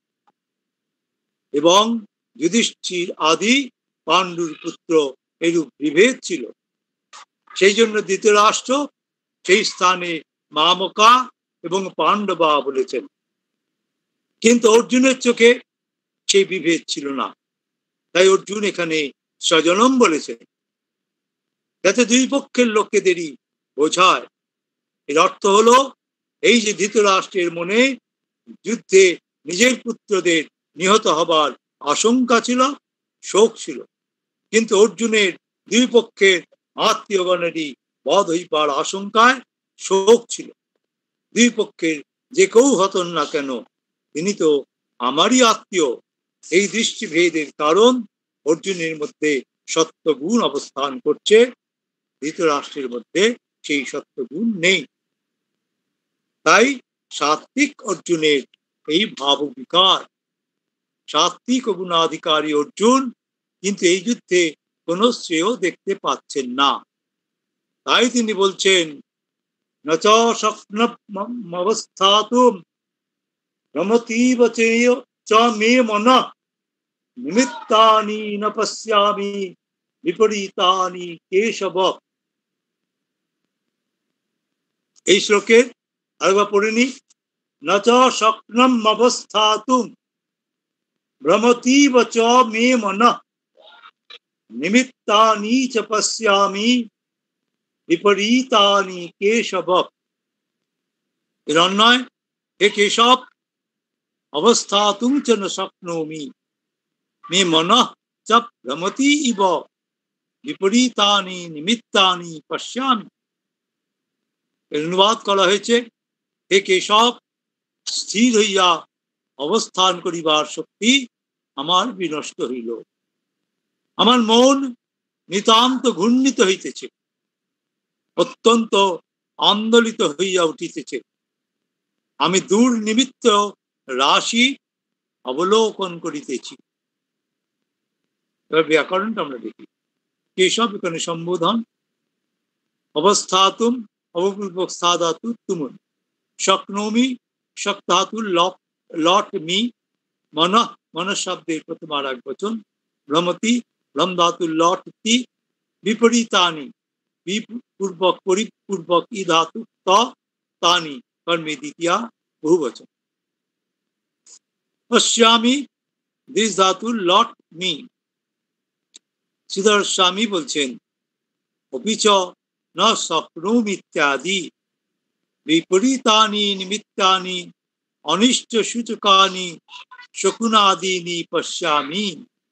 এবং যুধিষ্ঠির আদি পাণ্ডুর পুত্র, এরূপ বিভেদ ছিল। সেই জন্য ধৃতরাষ্ট্র সেই স্থানে মামকা এবং পাণ্ডবা বলেছেন, কিন্তু অর্জুনের চোখে সেই বিভেদ ছিল না। তাই অর্জুন এখানে স্বজনম বলেছেন, যাতে দুই পক্ষের লোকেদেরই বোঝায়। এর অর্থ হলো এই যে ধৃতরাষ্ট্রের মনে যুদ্ধে নিজের পুত্রদের নিহত হবার আশঙ্কা ছিল, শোক ছিল, কিন্তু অর্জুনের দুই পক্ষের আত্মীয়গণেরই বধ হইবার আশঙ্কায় শোক ছিল। দুই পক্ষের যে কেউ হতন না কেন, তিনি তো আমারই আত্মীয়। এই দৃষ্টিভেদের কারণ অর্জুনের মধ্যে সত্যগুণ অবস্থান করছে, ধৃতরাষ্ট্রের মধ্যে সেই সত্যগুণ নেই। তাই সাত্বিক অর্জুনের এই ভাব বিকার, সাত্বিক গুণাধিকারী অর্জুন কিন্তু এই যুদ্ধে কোন শ্রেয় দেখতে পাচ্ছেন না। তাই তিনি বলছেন নচ স্বপ্নমবস্থাতুম রমতীব চ মে মনঃ নিমিত্তানি ন পশ্যামি বিপরীতানি কেশব। এই শ্লোকের আরেকবার পড়ে নি, নচ স্বপ্নম অবস্থাতুম ভ্রমতীব চ মে মনঃ নিমিত্তানি চ পশ্যামি বিপরীতানি কেশব। এর অন্যয়, হে কেশব, অবস্থাতুম চ ন শক্নোমি মে মনঃ চ ভ্রমতি ইব বিপরীতানি নিমিত্তানি পশ্যামি। এর অনুবাদ করা হয়েছে, হে কেশব, স্থির হইয়া অবস্থান করিবার শক্তি আমার বিনষ্ট হইল, আমার মন নিতান্ত ঘূর্ণিত হইতেছে, অত্যন্ত আন্দোলিত হইয়া উঠিতেছে। আমি দূর নিমিত্ত রাশি অবলোকন করিতেছি। এবার ব্যাকরণটা আমরা দেখি। কেশব এখানে সম্বোধন, অবস্থাতুম অবপূর্বক স্থা ধাতু তুমুন, শক্নোমি শক ধাতু লট লট মি मन मन शब्देर प्रथम आर एक वचन भ्रमति भ्रम धातु लट ति विपरीतानि पूर्वक परिपूर्वक इ धातु त तानि कर्मे द्वितीया बहुवचन पश्यामि दिस धातु लट मी श्रीधर स्वामी बोलছেন अपिच न शक्नोमि इत्यादि विपरीतानि निमित्तानि अनिष्ट सूचकानि शकुनादीनि पश्यामि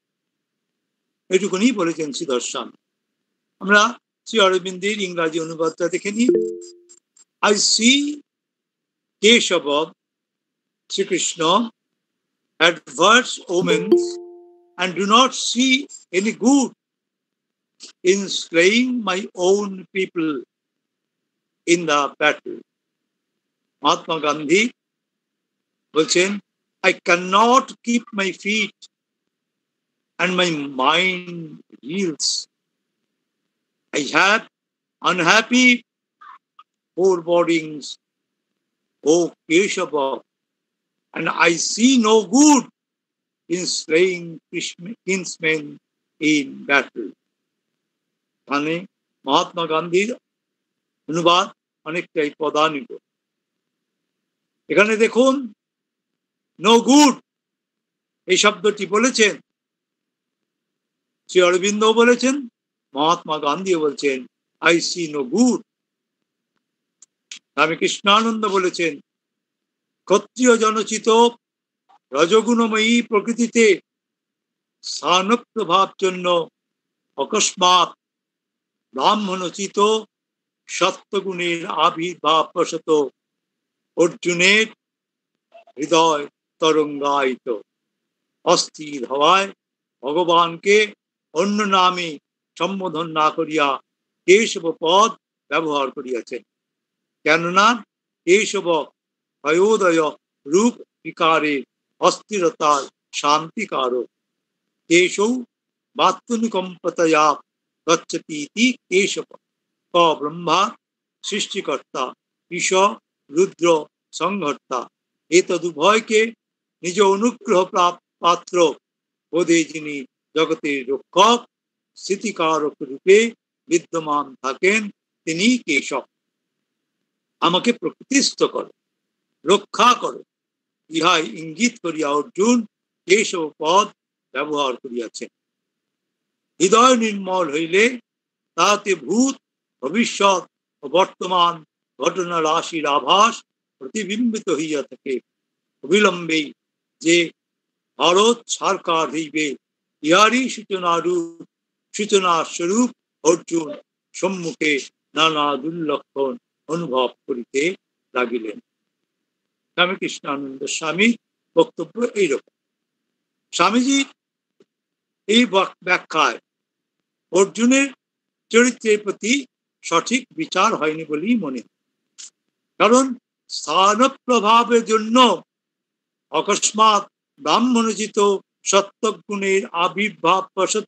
এটুকুনি বলেছেন শ্রীধর স্বামী। আমরা শ্রী অরবিন্দের ইংরাজি অনুবাদটা দেখে নিই। I see Keshava, Sri Krishna, adverse omens and do not see any good in slaying my own people in the battle. Mahatma Gandhi বলছেন, I cannot keep my feet and my mind reels. I have unhappy forebodings, O Keshava, and I see no good in slaying kinsmen in battle. মানে মহাত্মা গান্ধীর অনুবাদ অনেকটাই পদানুগ। এখানে দেখুন no good এই শব্দটি বলেছেন শ্রী অরবিন্দ বলেছেন, মহাত্মা গান্ধীও বলছেন আই সি নো গুড। স্বামী কৃষ্ণানন্দ বলেছেন ক্ষত্রিয় জনচিত রজগুণময়ী প্রকৃতিতে স্থানক প্রভাব জন্য অকস্মাৎ ব্রাহ্মণোচিত সত্যগুণের আবির্ভাব বশত অর্জুনের হৃদয় তরঙ্গায়িত অস্থির হওয়ায় ভগবানকে অন্য নামে সম্বোধন না করিয়া কেশব পদ ব্যবহার করিয়াছেন। কেননা কেশব ভয়োদয় রূপ বিকারে অস্থিরতার শান্তিকারক। কেশৌ বাত্যনুকম্পতয়া গচ্ছতি ইতি কেশব ক ব্রহ্মা সৃষ্টিকর্তা ঈশ রুদ্র সংহর্তা। এতদুভয়কে নিজ অনুগ্রহ পাত্র বোধে যিনি জগতের রক্ষক স্থিতিকারক রূপে বিদ্যমান থাকেন তিনি কেশব। আমাকে প্রকৃতিস্থ করো, রক্ষা করো, ইহাই ইঙ্গিত করিয়া অর্জুন কেশব পদ ব্যবহার করিয়াছেন। হৃদয় নির্মল হইলে তাহাতে ভূত ভবিষ্যৎ ও বর্তমান ঘটনা রাশির আভাস প্রতিবিম্বিত হইয়া থাকে। অবিলম্বে যে ভারত সরকার হইবে ইহারই সূচনা রূপ সূচনা স্বরূপ অর্জুন সম্মুখে নানা দুর্লক্ষণ অনুভব করিতে লাগিলেন। স্বামী কৃষ্ণানন্দ স্বামী বক্তব্য এইরকম। স্বামীজি এই ব্যাখ্যায় অর্জুনের চরিত্রের প্রতি সঠিক বিচার হয়নি বলেই মনে হয়। কারণ স্থান প্রভাবের জন্য অকস্মাৎ ব্রাহ্মণোচিত সত্যগুণের আবির্ভাব বশত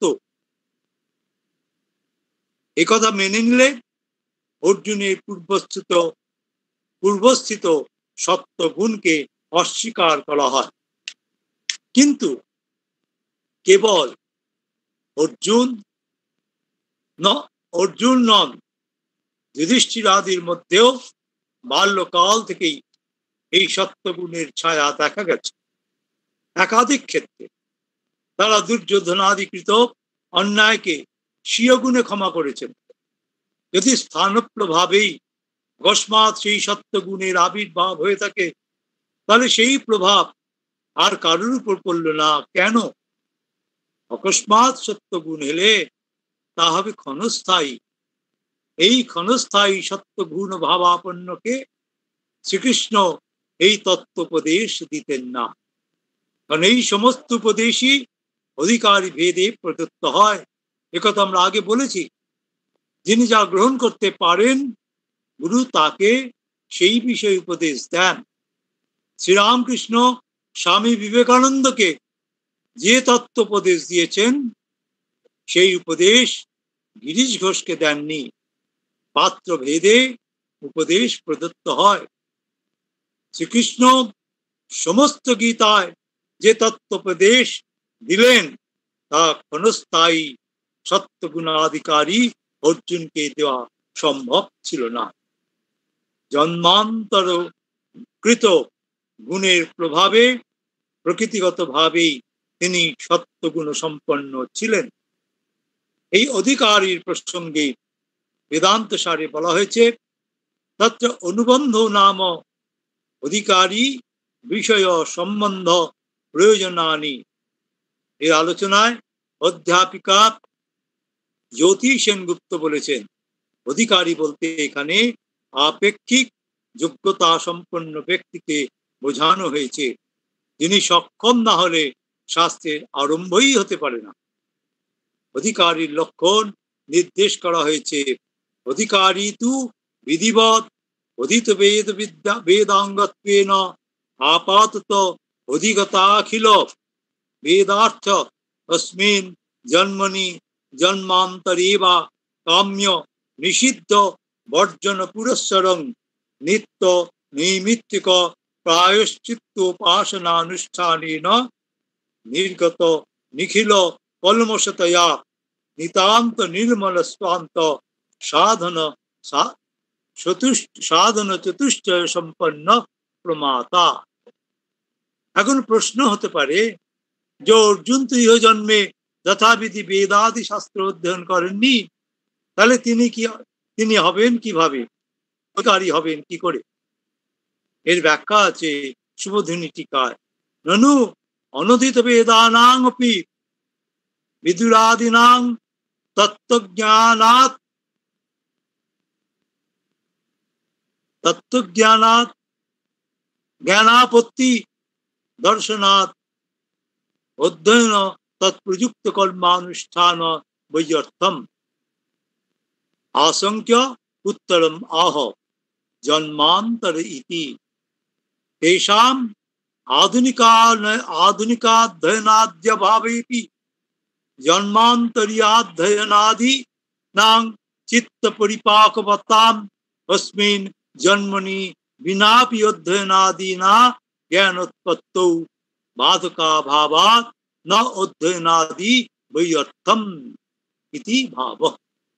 একথা মেনে নিলে অর্জুনের পূর্বস্থিত পূর্বস্থিত সত্যগুণকে অস্বীকার করা হয়। কিন্তু কেবল অর্জুন ন অর্জুন নন, যুধিষ্ঠির আদির মধ্যেও বাল্যকাল থেকেই এই সত্যগুণের ছায়া দেখা গেছে। একাধিক ক্ষেত্রে তারা দুর্যোধনাদিকৃত অন্যায়কে স্বীয় গুণে ক্ষমা করেছেন। যদি স্থানপ্রভাবেই অকস্মাৎ সেই সত্যগুণের আবির্ভাব হয়ে থাকে তাহলে সেই প্রভাব আর কারোর উপর পড়ল না কেন? অকস্মাৎ সত্যগুণ এলে তা হবে ক্ষণস্থায়ী। এই ক্ষণস্থায়ী সত্যগুণ ভাবাপন্নকে শ্রীকৃষ্ণ এই তত্ত্বোপদেশ দিতেন না। কারণ এই সমস্ত উপদেশই অধিকারী ভেদে প্রদত্ত হয়। একথা আমরা আগে বলেছি। যিনি যা গ্রহণ করতে পারেন গুরু তাকে সেই বিষয়ে উপদেশ দেন। শ্রীরামকৃষ্ণ স্বামী বিবেকানন্দকে যে তত্ত্বোপদেশ দিয়েছেন সেই উপদেশ গিরিশ ঘোষকে দেননি। পাত্র ভেদে উপদেশ প্রদত্ত হয়। শ্রীকৃষ্ণ সমস্ত গীতায় যে তত্ত্বোপদেশ দিলেন তা ক্ষণস্থায়ী সত্যগুণাধিকারী অর্জুনকে দেওয়া সম্ভব ছিল না। জন্মান্তর কৃত গুণের প্রভাবে প্রকৃতিগতভাবেই তিনি সত্যগুণ সম্পন্ন ছিলেন। এই অধিকারীর প্রসঙ্গে বেদান্ত সারে বলা হয়েছে, তত্র অনুবন্ধ নাম অধিকারী বিষয় সম্বন্ধ প্রয়োজনানি। এই আলোচনায় অধ্যাপিকা জ্যোতি সেনগুপ্ত বলেছেন, অধিকারী বলতে এখানে আপেক্ষিক যোগ্যতা সম্পন্ন ব্যক্তিকে বোঝানো হয়েছে, যিনি সক্ষম না হলে শাস্ত্রের আরম্ভই হতে পারে না। অধিকারীর লক্ষণ নির্দেশ করা হয়েছে, অধিকারী তু বিধিবৎ অধীত বেদ বিদ্যা বেদাঙ্গত্বেন আপাতত অধিগতাখিল বেদার্থ अस्मिन् जन्मनि जन्मान्तरेवा काम्य निषिद्ध वर्जन पुरस्सरं नित्य नैमित्तिक प्रायश्चित्तोपासनानुष्ठानेन निर्गत निखिल कल्मषतया नितान्त निर्मल स्वान्त साधन चतुष्ट साधन चतुष्टय सम्पन्न प्रमाता। এখন প্রশ্ন হতে পারে যে অর্জুন তো ইহ জন্মে যথাবিধি বেদাদি শাস্ত্র অধ্যয়ন করেননি, তাহলে তিনি কি তিনি হবেন কিভাবে, অধিকারী হবেন কি করে? এর ব্যাখ্যা আছে শুভধনী টিকায়, ননু অনধিত বেদানাং অপি বিদুরাদিনাং তত্ত্বজ্ঞানাৎ তত্ত্বজ্ঞানাৎ জ্ঞানাপত্তি দর্শনাৎ অধ্যয়ন তৎপ্রযুক্ত কর্মানুষ্ঠান বৈযর্থম আশঙ্ক্য উত্তরম আহ জন্মান্তর ইতি। তেষাম আধুনিকা আধুনিকাধ্যয়নাদ্যভাবেপি জন্মান্তরীয়াধ্যয়নাদি নাং চিত্ত পরিপাকবতাম अस्मिन् जन्मनि विनापि अध्ययनादिना ज्ञानोत्पत्तौ बाधका भावात् न अध्ययनादि वैयर्थम इति भावः।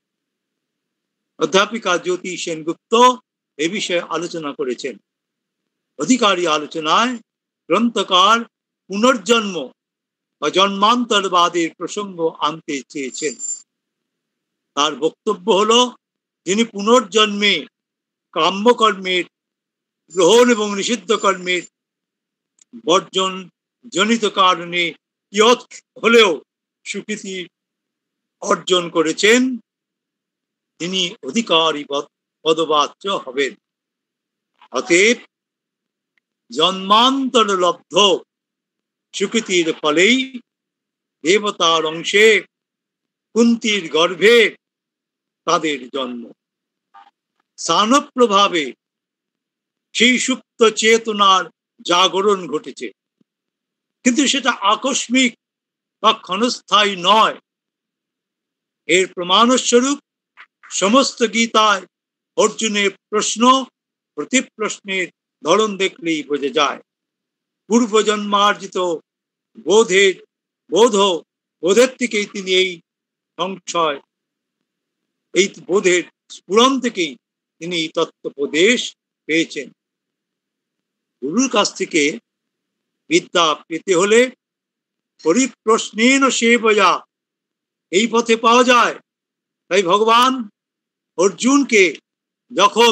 অধ্যাপিকা জ্যোতি সেনগুপ্ত এ বিষয়ে আলোচনা করেছেন। অধিকারী আলোচনায় গ্রন্থকার পুনর্জন্ম বা জন্মান্তরবাদের প্রসঙ্গ আনতে চেয়েছেন। তার বক্তব্য হলো, যিনি পুনর্জন্মে কাম্যকর্মের গ্রহণ এবং নিষিদ্ধ কর্মের বর্জন জনিত কারণে কিয়ৎ হলেও স্বীকৃতি অর্জন করেছেন, তিনি অধিকারী পদবাচ্য হবেন। অতএব জন্মান্তর লব্ধ স্বীকৃতির ফলেই দেবতার অংশে কুন্তির গর্ভে তাদের জন্ম। স্থানপ্রভাবে সেই সুপ্ত চেতনার জাগরণ ঘটেছে, কিন্তু সেটা আকস্মিক বা ক্ষণস্থায়ী নয়। এর প্রমাণস্বরূপ সমস্ত গীতায় অর্জুনের প্রশ্ন প্রতি প্রশ্নের ধরন দেখলেই বোঝা যায়। পূর্বজন্মার্জিত বোধের বোধ বোধের থেকেই তিনি এই সংশয় এই বোধের স্ফুরণ থেকেই তিনি তত্ত্বোপদেশ পেয়েছেন। গুরুর কাছ থেকে বিদ্যা পেতে হলে পরিপ্রশ্নেন সেবয়া এই পথে পাওয়া যায়। তাই ভগবান অর্জুনকে যখন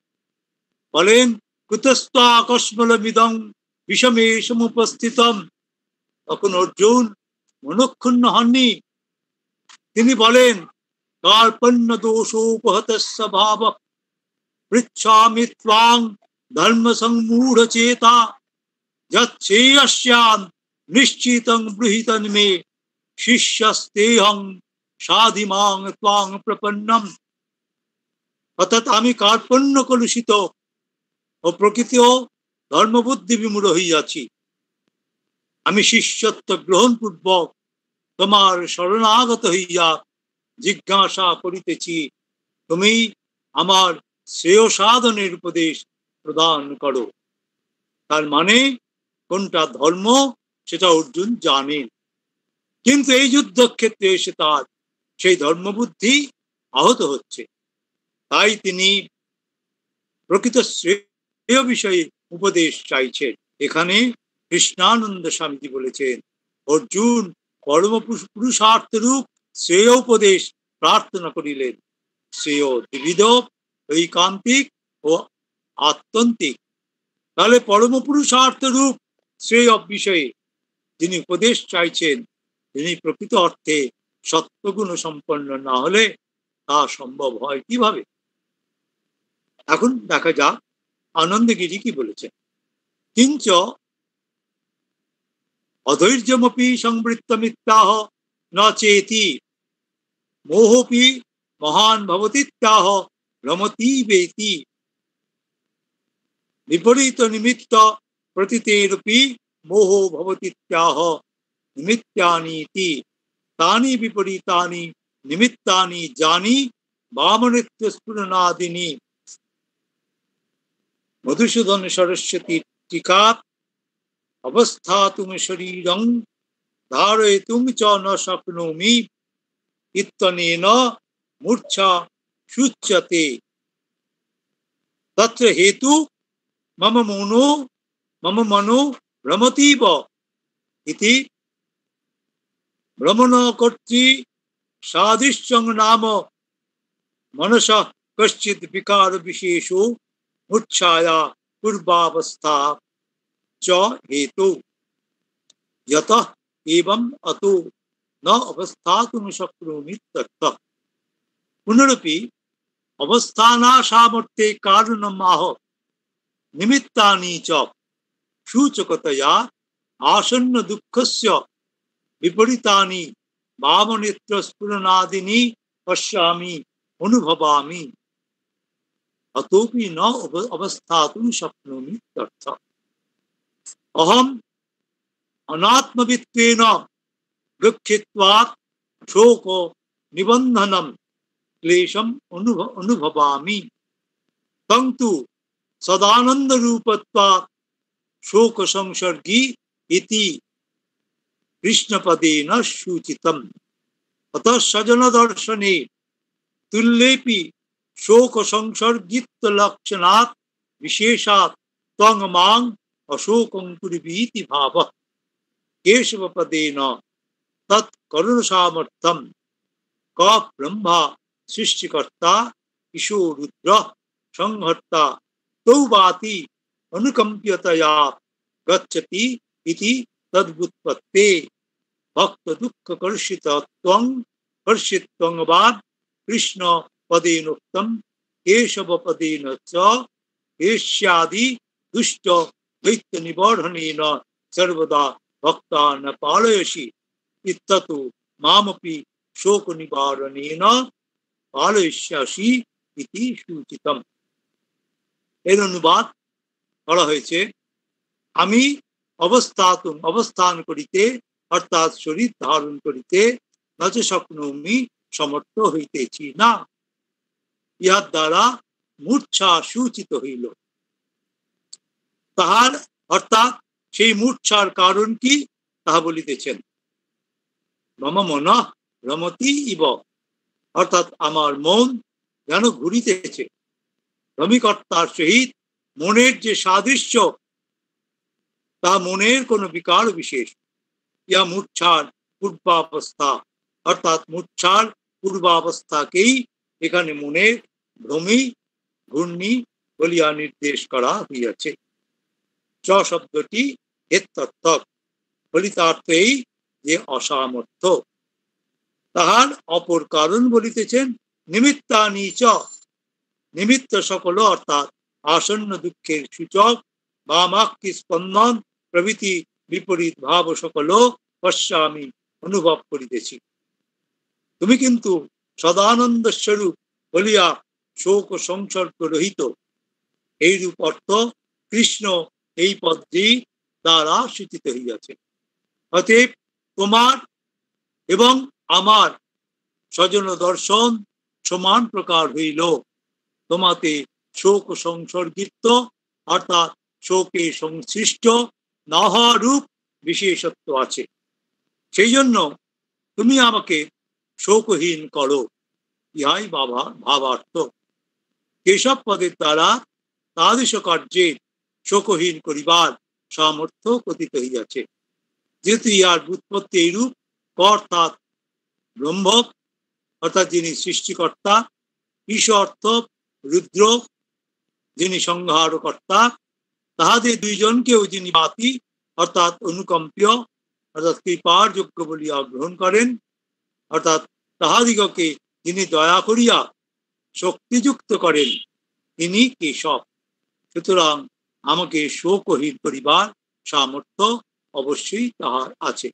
বলেন কুতস্থ আকস্মলমিদং বিষমে সমুপস্থিতম, তখন অর্জুন মনক্ষুণ্ণ হননি। তিনি বলেন কার্পণ্য দোষোপহতস্য ভাব পৃচ্ছামি ত্বাং ধর্ম সংমূঢ় চেতা যচ্ছেয়স্যান নিশ্চিতং ব্রূহিতং মে শিষ্যস্তেহং সাধিমাং ত্বাং প্রপন্নম। অর্থাৎ আমি কার্পণ্য কলুষিত ও প্রকৃতি ও ধর্মবুদ্ধি বিমূঢ় হইয়াছি। আমি শিষ্যত্ব গ্রহণ পূর্বক তোমার শরণাগত হইয়া জিজ্ঞাসা করিতেছি, তুমি আমার শ্রেয় সাধনের উপদেশ প্রদান করো। তার মানে কোনটা ধর্ম সেটা অর্জুন জানেন, কিন্তু এই যুদ্ধক্ষেত্রে এসে তার সেই ধর্মবুদ্ধি আহত হচ্ছে। তাই তিনি প্রকৃত শ্রেয় বিষয়ে উপদেশ চাইছেন। এখানে কৃষ্ণানন্দ স্বামীজি বলেছেন, অর্জুন পরম পুরুষার্থরূপ শ্রেয় উপদেশ প্রার্থনা করিলেন। শ্রেয় দ্বিবিধ, ঐকান্তিক ও আত্যন্তিক। তাহলে পরম পুরুষার্থরূপ শ্রেয় বিষয়ে যিনি উপদেশ চাইছেন, তিনি প্রকৃত অর্থে সত্যগুণ সম্পন্ন না হলে তা সম্ভব হয় কিভাবে? এখন দেখা যাক আনন্দগিরি কি বলেছেন। কিঞ্চ অধৈর্যমপি সংবৃত্ত মিথ্যাহ ন চেতি মোহপি মহান ভবতীত্যাহ রমতীবেতি বিপরীত নিমিত্ত প্রতীতেরপি মোহ ভবতীত্যাহ নিমিত্তানীতি তানি বিপরীতানি নিমিত্তানি জানি বামনিত্য স্ফুরণাদিনী। মধুসূদন সরস্বতী টিকা। অবস্থাতুম শরীরং ধারয়িতুম চ ন শক্নোমি ইত্যনেন মূর্ছা শুচ্যতে। তত্র হেতু মম মনো মম মনো ভ্রমতীব ইতি ভ্রমণ কর্তৃ সাদৃশ্যং নাম মনসঃ কশ্চিৎ বিকার বিশেষো মূর্ছায়া পূর্বাবস্থা চ হেতু যতঃ এবং অতো ন অবস্থাতুম শক্নোমি ততঃ। পুনরপি অবস্থানা সামর্থ্যে কারণম আহ নিমিত্তানি চ সূচকতয়া আসন্ন দুঃখস্য বিপরীতানি বামনেত্র স্ফুরণাদিনী পশ্যামি অনুভবামি অতোপি ন অবস্থাতুম শক্নোমি ততঃ। অহম অনাত্মবিত্বেন দুঃখিত্বাৎ শোক নিবন্ধনম ক্লেশম অনুভ অনুভবামি তন্তু সদানন্দ রূপত্বাৎ শোক সংসর্গী ইতি কৃষ্ণপদেন সূচিতম। অতঃ স্বজন দর্শনে তুল্যেপি শোক সংসর্গিত্ব লক্ষণাৎ বিশেষাৎ ত্বং মাং অশোকং কুর্বীতি ভাবঃ। কেশবপদেন তৎ করুণ সামর্থ্যম ক ব্রহ্মা সৃষ্টিকর্তা ঈশো রুদ্র সংহর্তা তৌ বাতি অনুকম্প্যতয়া গচ্ছতি ইতি তদ্বুৎপত্তে। ভক্ত দুঃখ কর্ষিত ত্বং কর্ষিত্বং বা কৃষ্ণ পদেনোক্তম কেশব পদেন চ কেশ্যাদি দুষ্ট দৈত্য নিবর্ধনেন সর্বদা ভক্তান পালয়সি ইত্যতু মামপি শোক নিবারণেন পালয়িষ্যাসি ইতি সূচিতম। এর অনুবাদ করা হয়েছে, আমি অবস্থাতুম অবস্থান করিতে অর্থাৎ শরীর ধারণ করিতে নচ শক্নোমি সমর্থ হইতেছি না। ইহার দ্বারা মূর্ছা সূচিত হইল। তাহার অর্থাৎ সেই মূর্ছার কারণ কি তাহা বলিতেছেন। মম মনঃ রমতি ইব, অর্থাৎ আমার মন যেন ঘুরিতেছে। ভ্রমিকর্তার সহিত মনের যে সাদৃশ্য, তা মনের কোন বিকার বিশেষ। ইয়া মূর্ছার পূর্বাবস্থা, অর্থাৎ মূর্ছার পূর্বাবস্থাকেই এখানে মনের ভ্রমি ঘূর্ণি বলিয়া নির্দেশ করা হইয়াছে। চ শব্দটি হেত্যর্থক, ফলিতার্থ এই যে অসামর্থ্য। তাহার অপর কারণ বলিতেছেন নিমিত্তানি চ, নিমিত্ত সকল অর্থাৎ আসন্ন দুঃখের সূচক বামাক্তি স্পন্দন প্রভৃতি বিপরীত ভাব সকল পশ্যামি অনুভব করিতেছি। তুমি কিন্তু সদানন্দ স্বরূপ বলিয়া শোক সংসর্গ রহিত। এইরূপ অর্থ কৃষ্ণ এই পদটি দ্বারা সূচিত হইয়াছে। অতএব তোমার এবং আমার স্বজন দর্শন সমান প্রকার হইল। তোমাতে শোক সংসর্গিত অর্থাৎ শোকে সংশ্লিষ্ট না হওয়া রূপ বিশেষত্ব আছে। সেই জন্য তুমি আমাকে শোকহীন করো, ইহাই বাবা ভাবার্থ। কেশব পদের দ্বারা তাদৃশ কার্যে শোকহীন করিবার সামর্থ্য কথিত হইয়াছে। যেহেতু ইহার ব্যুৎপত্তি এইরূপ, অর্থাৎ ব্রহ্ম অর্থাৎ যিনি সৃষ্টিকর্তা, ঈশ অর্থ রুদ্র যিনি সংহারকর্তা, তাহাদের দুইজনকেও যিনি বাতি অর্থাৎ অনুকম্পীয় অর্থাৎ কৃপার যোগ্য বলিয়া গ্রহণ করেন, অর্থাৎ তাহাদিগকে যিনি দয়া করিয়া শক্তিযুক্ত করেন, তিনি কেশব। সুতরাং আমাকে শোকহীন করিবার সামর্থ্য অবশ্যই তাহার আছে।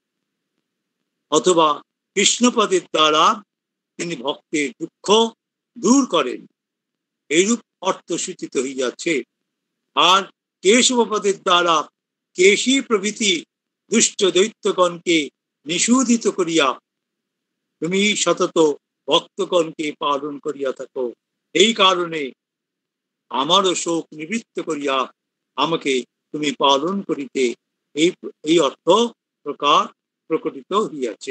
অথবা কৃষ্ণপদের দ্বারা তিনি ভক্তের দুঃখ দূর করেন, এইরূপ অর্থ সূচিত হইয়াছে। আর কেশবপদের দ্বারা কেশী প্রভৃতি দুষ্ট দৈত্যগণকে নিষূদিত করিয়া তুমি সতত ভক্তগণকে পালন করিয়া থাকো। এই কারণে আমারও শোক নিবৃত্ত করিয়া আমাকে তুমি পালন করিতে, এই এই অর্থ প্রকার প্রকটিত হইয়াছে।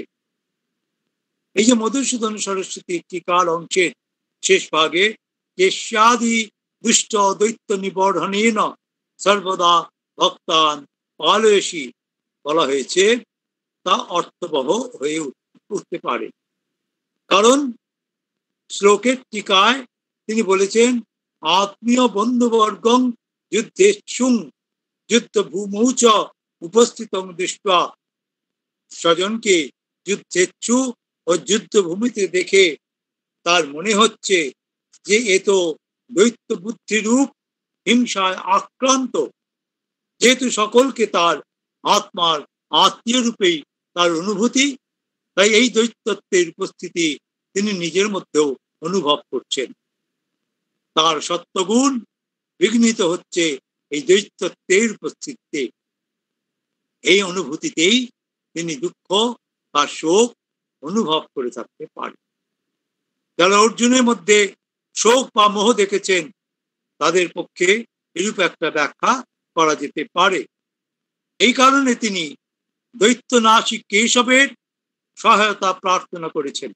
এই যে মধুসূদন সরস্বতী টিকার অংশের শেষ ভাগে কেশ্যাদি দুষ্ট দৈত্য নিবর্ধনেন সর্বদা ভক্তান পালয়সী বলা হয়েছে, তা অর্থবহ হয়ে উঠতে পারে। কারণ শ্লোকের টিকায় তিনি বলেছেন, আত্মীয় বন্ধুবর্গং যুদ্ধেচ্ছুং যুদ্ধ ভূমৌচ উপস্থিতং দৃষ্টা। স্বজনকে যুদ্ধেচ্ছু ও যুদ্ধভূমিতে দেখে তার মনে হচ্ছে যে এ তো দৈত্য বুদ্ধিরূপ হিংসায় আক্রান্ত। যেহেতু সকলকে তার আত্মার আত্মীয় রূপেই তার অনুভূতি, তাই এই দৈত্যত্বের উপস্থিতি তিনি নিজের মধ্যেও অনুভব করছেন। তার সত্যগুণ বিঘ্নিত হচ্ছে এই দৈত্যত্বের উপস্থিতিতে। এই অনুভূতিতেই তিনি দুঃখ বা শোক অনুভব করে থাকতে পারেন। যারা অর্জুনের মধ্যে শোক বা মোহ দেখেছেন, তাদের পক্ষে এরূপ একটা ব্যাখ্যা করা যেতে পারে। এই কারণে তিনি দৈত্যনাশী কেশবের সহায়তা প্রার্থনা করেছেন।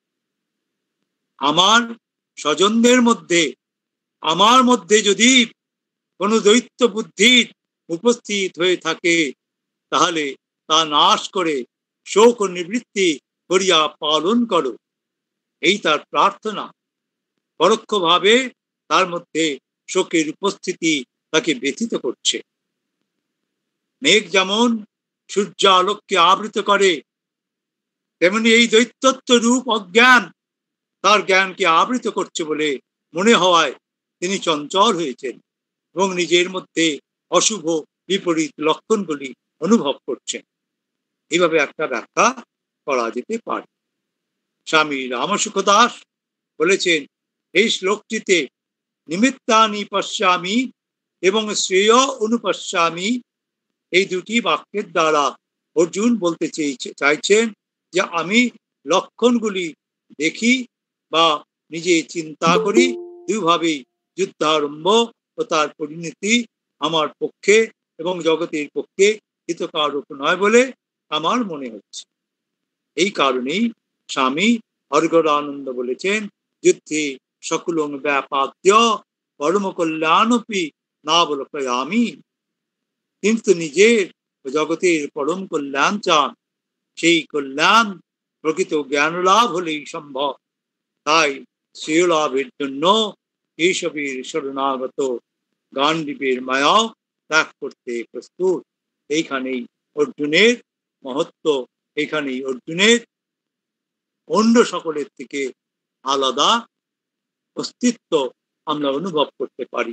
আমার স্বজনদের মধ্যে আমার মধ্যে যদি কোনো দৈত্য বুদ্ধির উপস্থিত হয়ে থাকে, তাহলে তা নাশ করে শোক ও নিবৃত্তি করিয়া পালন করো, এই তার প্রার্থনা। পরোক্ষভাবে তার মধ্যে শোকের উপস্থিতি তাকে ব্যথিত করছে। মেঘ যেমন সূর্য আলোককে আবৃত করে, তেমনি এই দৈত্যত্ব রূপ অজ্ঞান তার জ্ঞানকে আবৃত করছে বলে মনে হওয়ায় তিনি চঞ্চল হয়েছেন এবং নিজের মধ্যে অশুভ বিপরীত লক্ষণগুলি অনুভব করছেন। এইভাবে একটা ব্যাখ্যা করা যেতে পারে। স্বামী রামসুখ দাস বলেছেন, এই শ্লোকটিতে নিমিত্তানি পশ্যামি এবং শ্রেয় অনুপশ্যামি, এই দুটি বাক্যের দ্বারা অর্জুন বলতে চাইছেন যে আমি লক্ষণগুলি দেখি বা নিজে চিন্তা করি, দুইভাবেই যুদ্ধারম্ভ ও তার পরিণতি আমার পক্ষে এবং জগতের পক্ষে হিতকারক নয় বলে আমার মনে হচ্ছে। এই কারণেই স্বামী অর্গরানন্দ বলেছেন, যুদ্ধে সকলং ব্যাপাদ্য পরম কল্যাণপি না বলকয়ামি। কিন্তু নিজের জগতের পরম কল্যাণ চান, সেই কল্যাণ প্রকৃত জ্ঞান লাভ হলেই সম্ভব। তাই শ্রেয় লাভের জন্য কেশবের শরণাগত গান্ডীবের মায়া ত্যাগ করতে প্রস্তুত। এইখানেই অর্জুনের মহত্ব, এইখানেই অর্জুনের অন্য সকলের থেকে আলাদা অস্তিত্ব আমরা অনুভব করতে পারি।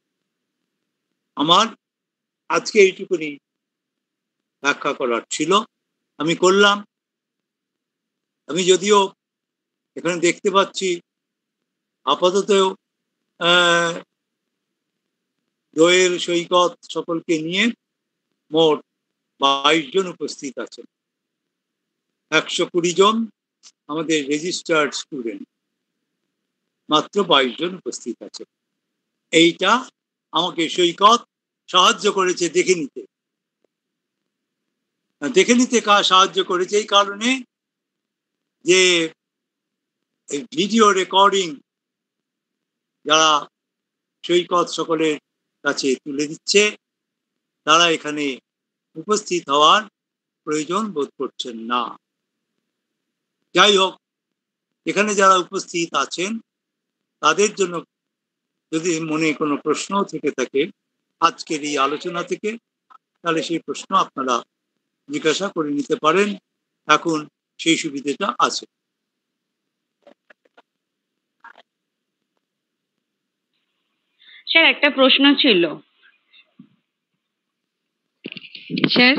আমার আজকে এইটুকুনি ব্যাখ্যা করার ছিল, আমি করলাম। আমি যদিও এখানে দেখতে পাচ্ছি আপাতত দোয়েল সৈকত সকলকে নিয়ে মোট বাইশ জন উপস্থিত আছেন। একশো কুড়ি জন আমাদের রেজিস্টার্ড স্টুডেন্ট, মাত্র বাইশ জন উপস্থিত আছে। এইটা আমাকে সৈকত সাহায্য করেছে দেখে নিতে। দেখে নিতে সাহায্য করেছে এই কারণে যে ভিডিও রেকর্ডিং যারা সৈকত সকলের কাছে তুলে দিচ্ছে তারা এখানে উপস্থিত হওয়ার প্রয়োজন বোধ করছেন না। যাই হোক, এখানে যারা উপস্থিত আছেন তাদের জন্য যদি মনে কোনো প্রশ্ন থেকে থাকে আজকের এই আলোচনা থেকে, তাহলে সেই প্রশ্ন আপনারা জিজ্ঞাসা করে নিতে পারেন, এখন সেই সুবিধাটা আছে। স্যার একটা প্রশ্ন ছিল স্যার।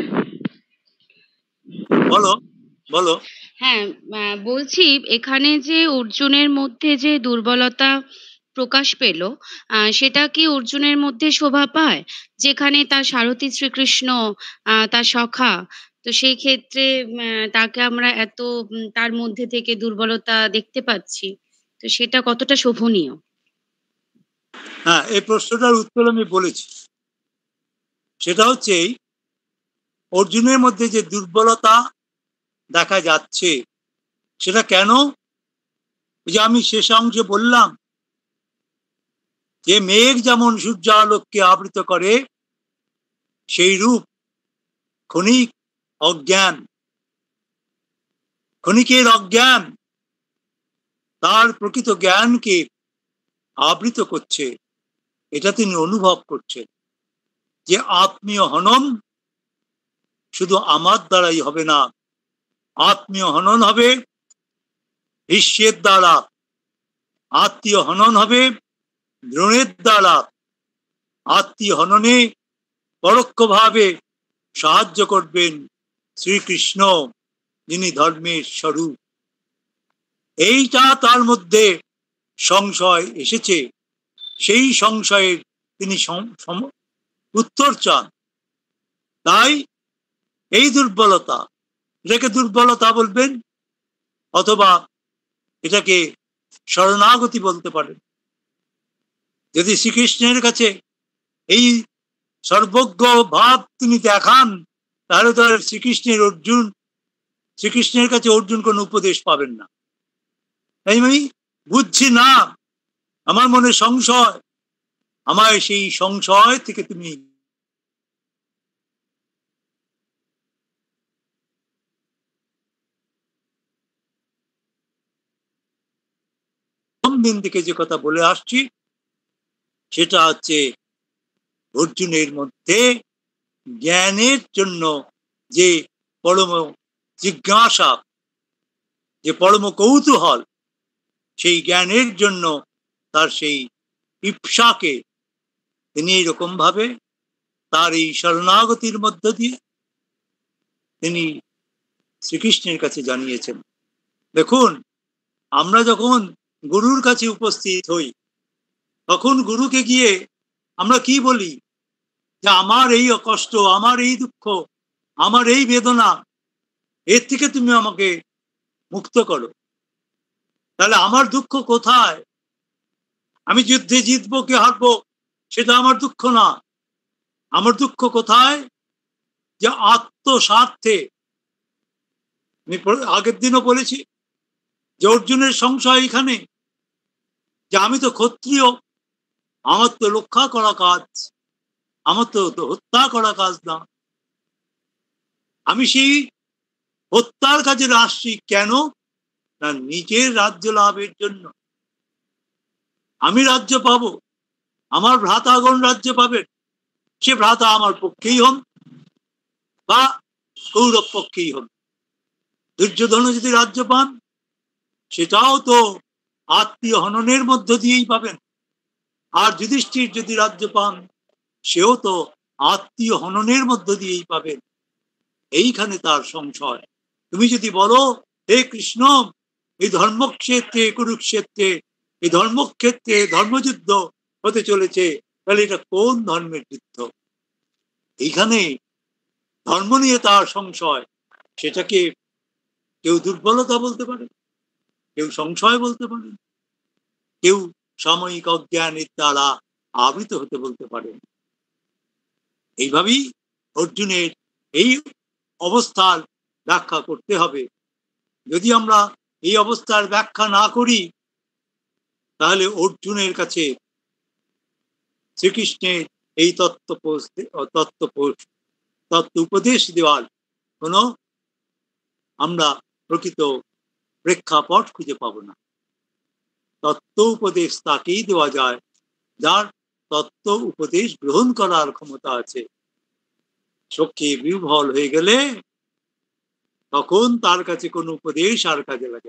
বলো বলো। হ্যাঁ, বলছি এখানে যে অর্জুনের মধ্যে যে দুর্বলতা প্রকাশ পেল, সেটা কি অর্জুনের মধ্যে শোভা পায় যেখানে তার সারথি শ্রীকৃষ্ণ তার সখা, তো সেই ক্ষেত্রে তাকে আমরা এত তার মধ্যে থেকে দুর্বলতা দেখতে পাচ্ছি, তো সেটা কতটা শোভনীয়? হ্যাঁ, এই প্রশ্নটার উত্তর আমি বলেছি। সেটা হচ্ছে অর্জুনের মধ্যে যে দুর্বলতা দেখা যাচ্ছে সেটা কেন, যে আমি শেষ অংশে বললাম যে মেঘ যেমন সূর্যালোককে আবৃত করে সেই রূপ ক্ষণিক অজ্ঞান, ক্ষণিকের অজ্ঞান তার প্রকৃত জ্ঞানকে আবৃত করছে, এটা তিনি অনুভব করছেন যে আত্মীয় হনন শুধু আমার দ্বারাই হবে না, আত্মীয় হনন হবে ভীষ্মের দ্বারা, আত্মীয় হনন হবে দ্রোণের দ্বারা, আত্মীয় হননে পরোক্ষভাবে সাহায্য করবেন শ্রীকৃষ্ণ, যিনি ধর্মের স্বরূপ। এইটা তার মধ্যে সংশয় এসেছে, সেই সংশয়ের তিনি উত্তর চান। তাই এই দুর্বলতা, এটাকে দুর্বলতা বলবেন অথবা এটাকে শরণাগতি বলতে পারেন। যদি শ্রীকৃষ্ণের কাছে এই সর্বজ্ঞ ভাব তিনি দেখান, তাহলে তো শ্রীকৃষ্ণের অর্জুন শ্রীকৃষ্ণের কাছে অর্জুন কোনো উপদেশ পাবেন না। তাই আমি বুঝছি না, আমার মনে সংশয়, আমায় সেই সংশয় থেকে তুমি দিন থেকে যে কথা বলে আসছি সেটা হচ্ছে অর্জুনের মধ্যে জ্ঞানের জন্য যে পরম জিজ্ঞাসা, যে পরম কৌতূহল, সেই জ্ঞানের জন্য তার সেই ইচ্ছাকে তিনি এরকম ভাবে তার এই শরণাগতির মধ্য দিয়ে তিনি শ্রীকৃষ্ণের কাছে জানিয়েছেন। দেখুন, আমরা যখন গুরুর কাছে উপস্থিত হই তখন গুরুকে গিয়ে আমরা কি বলি, যে আমার এই কষ্ট, আমার এই দুঃখ, আমার এই বেদনা, এর থেকে তুমি আমাকে মুক্ত করো। তাহলে আমার দুঃখ কোথায়? আমি যুদ্ধে জিতবো কি হারবো সেটা আমার দুঃখ না। আমার দুঃখ কোথায়? যে আত্মস্বার্থে, আমি আগের দিনও বলেছি যে অর্জুনের সংশয় এখানে যে আমি তো ক্ষত্রিয়, আমার তো রক্ষা করা কাজ, আমার তো হত্যা করা কাজ না। আমি সেই হত্যার কাজে আসছি কেন? না, নিজের রাজ্য লাভের জন্য। আমি রাজ্য পাবো, আমার ভ্রাতাগণ রাজ্য পাবেন, সে ভ্রাতা আমার পক্ষেই হন বা কৌরব পক্ষেই হন। দুর্যোধন যদি রাজ্য পান সেটাও তো আত্মীয় হননের মধ্য দিয়েই পাবেন, আর যুধিষ্ঠির যদি রাজ্য পান সেও তো আত্মীয় হননের মধ্য দিয়েই পাবেন। এইখানে তার সংশয়। তুমি যদি বলো হে কৃষ্ণ, এই ধর্মক্ষেত্রে কুরুক্ষেত্রে এই ধর্মক্ষেত্রে ধর্মযুদ্ধ হতে চলেছে, তাহলে এটা কোন ধর্মের যুদ্ধ? এইখানে ধর্ম নিয়ে তার সংশয়, সেটাকে কেউ দুর্বলতা বলতে পারে, কেউ সংশয় বলতে পারে, কেউ সাময়িক অজ্ঞানের দ্বারা আবৃত হতে বলতে পারে। এইভাবেই অর্জুনের এই অবস্থার ব্যাখ্যা করতে হবে। যদি আমরা এই অবস্থার ব্যাখ্যা না করি তাহলে অর্জুনের কাছে শ্রীকৃষ্ণের এই তত্ত্ব তত্ত্ব তত্ত্ব উপদেশ দেওয়ার কোনো আমরা প্রকৃত প্রেক্ষাপট খুঁজে পাবো না। তত্ত্ব উপদেশ তাকেই দেওয়া যায় যার তত্ত্ব উপদেশ গ্রহণ করার ক্ষমতা আছে। শোকে বিহ্বল হয়ে গেলে তখন তার কাছে কোনো উপদেশ আর কাজে লাগে।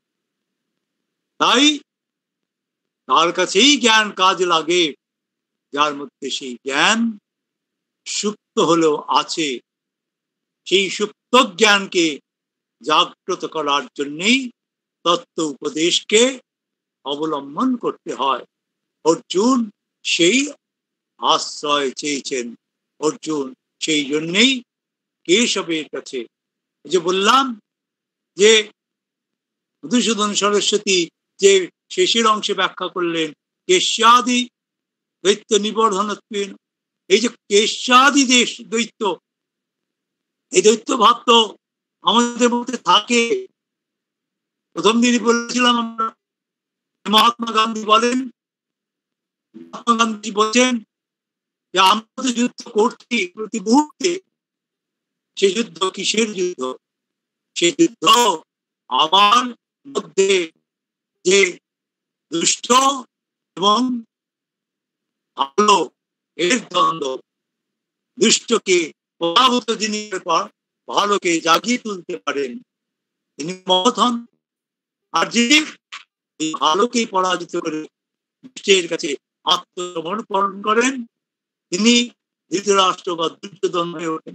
তাই তার কাছেই জ্ঞান কাজে লাগে যার মধ্যে সেই জ্ঞান সুপ্ত হলেও আছে। সেই সুপ্ত জ্ঞানকে জাগ্রত করার জন্যই তত্ত্ব উপদেশকে অবলম্বন করতে হয়। অর্জুন সেই আশ্রয় চেয়েছেন। অর্জুন সেই জন্যই কেশবের কাছে, যে বললাম যে মধুসূদন সরস্বতী যে শেষের অংশে ব্যাখ্যা করলেন কেশ্যাদি দৈত্য নিবর্ধনত্বেন, এই যে কেশ্যাদি দেশ দৈত্য, এই দৈত্য ভাব তো আমাদের মধ্যে থাকে। প্রথম দিনই বলেছিলাম আমরা, মহাত্মা গান্ধী বলেন, মহাত্মা গান্ধী বলছেন যে আমরা তো যুদ্ধ করছি প্রতি মুহূর্তে। সেই যুদ্ধ কিসের যুদ্ধ? সেই যুদ্ধ আমার মধ্যে যে দুষ্ট এবং ভালো এর দ্বন্দ্ব, দুষ্টকে পরাভূত যিনি ভালোকে জাগিয়ে তুলতে পারেন তিনি মহৎ হন। আর যিনি ভালোকে পরাজিত করে দুষ্টের কাছে আত্মসমর্পণ করেন তিনি ধৃতরাষ্ট্র বা দুর্যোধন হয়ে ওঠেন।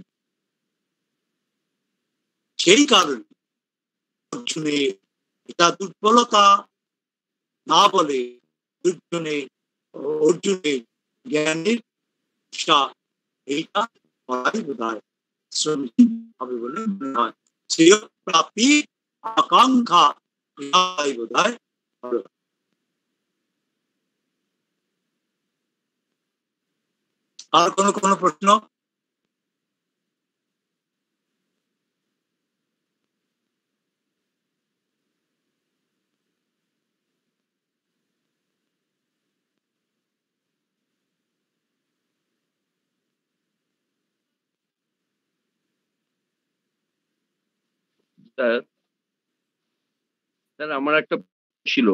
সেই কারণে অর্জুনের এটা দুর্বলতা না বলে অর্জুনের অর্জুনের জ্ঞানের এইটা বলাই বোধ হয় শ্রমিক হবে বলে মনে হয়। শ্রেয় প্রাপ্তি আকাঙ্ক্ষা বোধ হয়। আর কোনো কোনো প্রশ্ন? স্যার আমার একটা ছিল,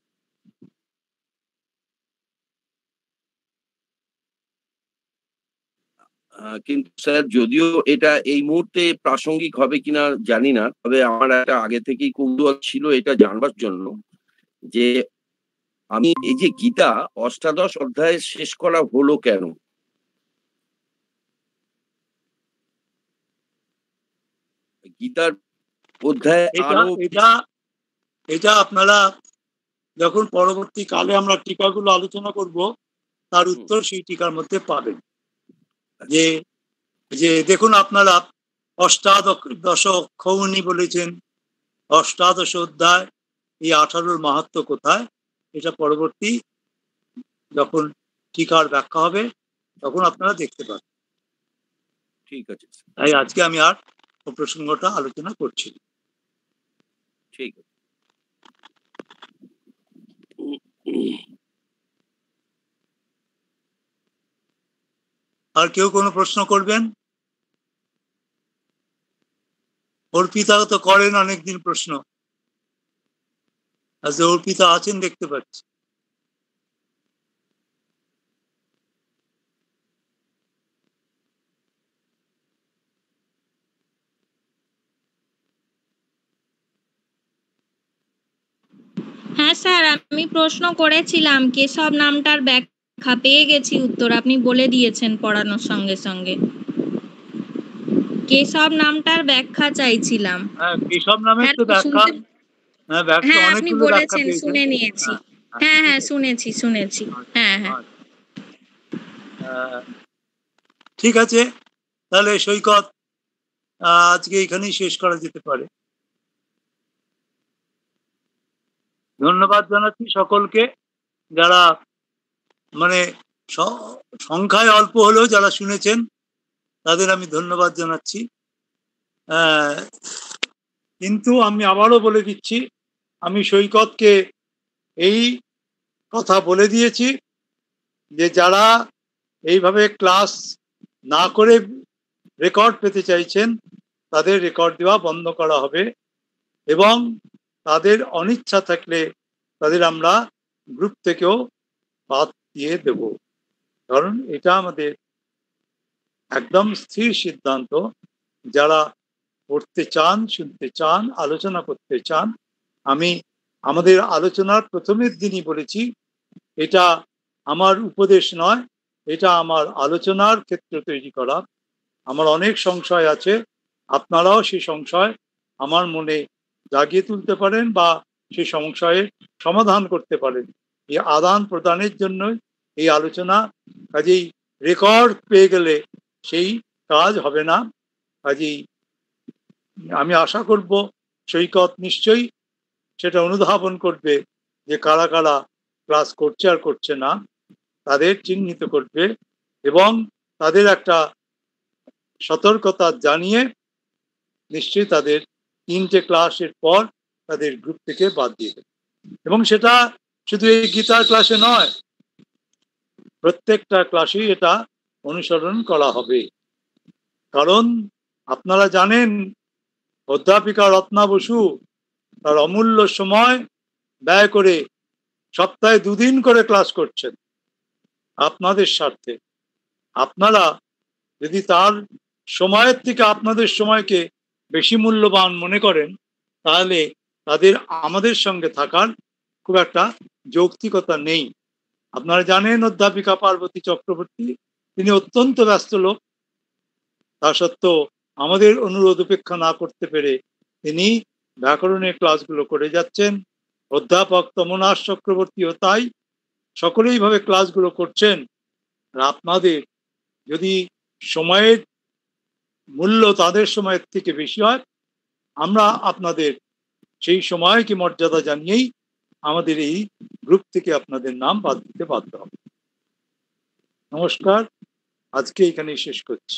কিন্তু স্যার যদিও এটা এই মুহূর্তে প্রাসঙ্গিক হবে কিনা জানি না, তবে আমার একটা আগে থেকেই কৌতূহল ছিল এটা জানবার জন্য যে আমি এই যে গীতা অষ্টাদশ অধ্যায় শেষ করা হলো কেন? গীতার অধ্যায় আরো এটা এটা আপনারা যখন পরবর্তী কালে আমরা টিকাগুলো আলোচনা করব তার উত্তর সেই টিকার মধ্যে পাবেন। যে যে দেখুন আপনারা অষ্টাদশ খৌনি বলেছেন, অষ্টাদশ অধ্যায় এই আঠারোর মাহাত্ম্য কোথায়, এটা পরবর্তী যখন টিকার ব্যাখ্যা হবে তখন আপনারা দেখতে পাবেন। ঠিক আছে, তাই আজকে আমি আর প্রসঙ্গটা আলোচনা করছি। ঠিক আছে। আর কেউ কোনো প্রশ্ন করবেন? অর্পিতা তো করেন অনেকদিন প্রশ্ন, আজ অর্পিতা আছেন দেখতে পাচ্ছি। হ্যাঁ স্যার, আমি প্রশ্ন করেছিলাম, কেশব নামটার ব্যাখ্যা পেয়ে গেছি, উত্তর আপনি বলে দিয়েছেন পড়ানোর সঙ্গে সঙ্গে। কেশব নামটার ব্যাখ্যা চাইছিলাম। হ্যাঁ, কেশব নামের তো ব্যাখ্যা, হ্যাঁ ব্যাখ্যা হ্যাঁ আপনি অনেকগুলো ব্যাখ্যা বলেছেন, পেয়েছেন। শুনে নিয়েছি। হ্যাঁ হ্যাঁ শুনেছি শুনেছি হ্যাঁ হ্যাঁ ঠিক আছে, তাহলে সৈকত আজকে এখানেই শেষ করা যেতে পারে। ধন্যবাদ জানাচ্ছি সকলকে, যারা মানে সংখ্যায় অল্প হলেও যারা শুনেছেন তাদের আমি ধন্যবাদ জানাচ্ছি। আহ, কিন্তু আমি আবারও বলে দিচ্ছি, আমি সৈকতকে এই কথা বলে দিয়েছি যে যারা এইভাবে ক্লাস না করে রেকর্ড পেতে চাইছেন তাদের রেকর্ড দেওয়া বন্ধ করা হবে এবং তাদের অনিচ্ছা থাকলে তাদের আমরা গ্রুপ থেকেও বাদ দিয়ে দেব। কারণ এটা আমাদের একদম স্থির সিদ্ধান্ত, যারা পড়তে চান, শুনতে চান, আলোচনা করতে চান। আমি আমাদের আলোচনার প্রথমের দিনই বলেছি এটা আমার উপদেশ নয়, এটা আমার আলোচনার ক্ষেত্র তৈরি করা। আমার অনেক সংশয় আছে, আপনারাও সেই সংশয় আমার মনে জাগিয়ে তুলতে পারেন বা সেই সংশয়ের সমাধান করতে পারেন। এই আদান প্রদানের জন্য এই আলোচনা, কাজেই রেকর্ড পেয়ে গেলে সেই কাজ হবে না। কাজেই আমি আশা করব সৈকত নিশ্চয়ই সেটা অনুধাবন করবে যে কারা কারা ক্লাস করছে আর করছে না, তাদের চিহ্নিত করবে এবং তাদের একটা সতর্কতা জানিয়ে নিশ্চয়ই তাদের তিনটে ক্লাসের পর তাদের গ্রুপ থেকে বাদ দিয়ে দেবে। এবং সেটা শুধু এই গীতার ক্লাসে নয়, প্রত্যেকটা ক্লাসেই এটা অনুসরণ করা হবে। কারণ আপনারা জানেন অধ্যাপিকা রত্না বসু তার অমূল্য সময় ব্যয় করে সপ্তাহে দুদিন করে ক্লাস করছেন আপনাদের স্বার্থে। আপনারা যদি তার সময়ের থেকে আপনাদের সময়কে বেশি মূল্যবান মনে করেন, তাহলে তাদের আমাদের সঙ্গে থাকার খুব একটা যৌক্তিকতা নেই। আপনারা জানেন অধ্যাপিকা পার্বতী চক্রবর্তী তিনি অত্যন্ত ব্যস্ত লোক, তা সত্ত্বেও আমাদের অনুরোধ উপেক্ষা না করতে পেরে তিনি ব্যাকরণের ক্লাসগুলো করে যাচ্ছেন। অধ্যাপক তমনাশ চক্রবর্তীও তাই, সকলেই ভাবে ক্লাসগুলো করছেন। আর আপনাদের যদি সময়ের মূল্য তাদের সময়ের থেকে বেশি হয়, আমরা আপনাদের সেই সময়কে মর্যাদা জানিয়েই আমাদের এই গ্রুপ থেকে আপনাদের নাম বাদ দিতে বাধ্য হবে। নমস্কার, আজকে এখানেই শেষ করছি।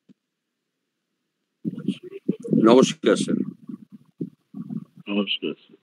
নমস্কার স্যার। নমস্কার।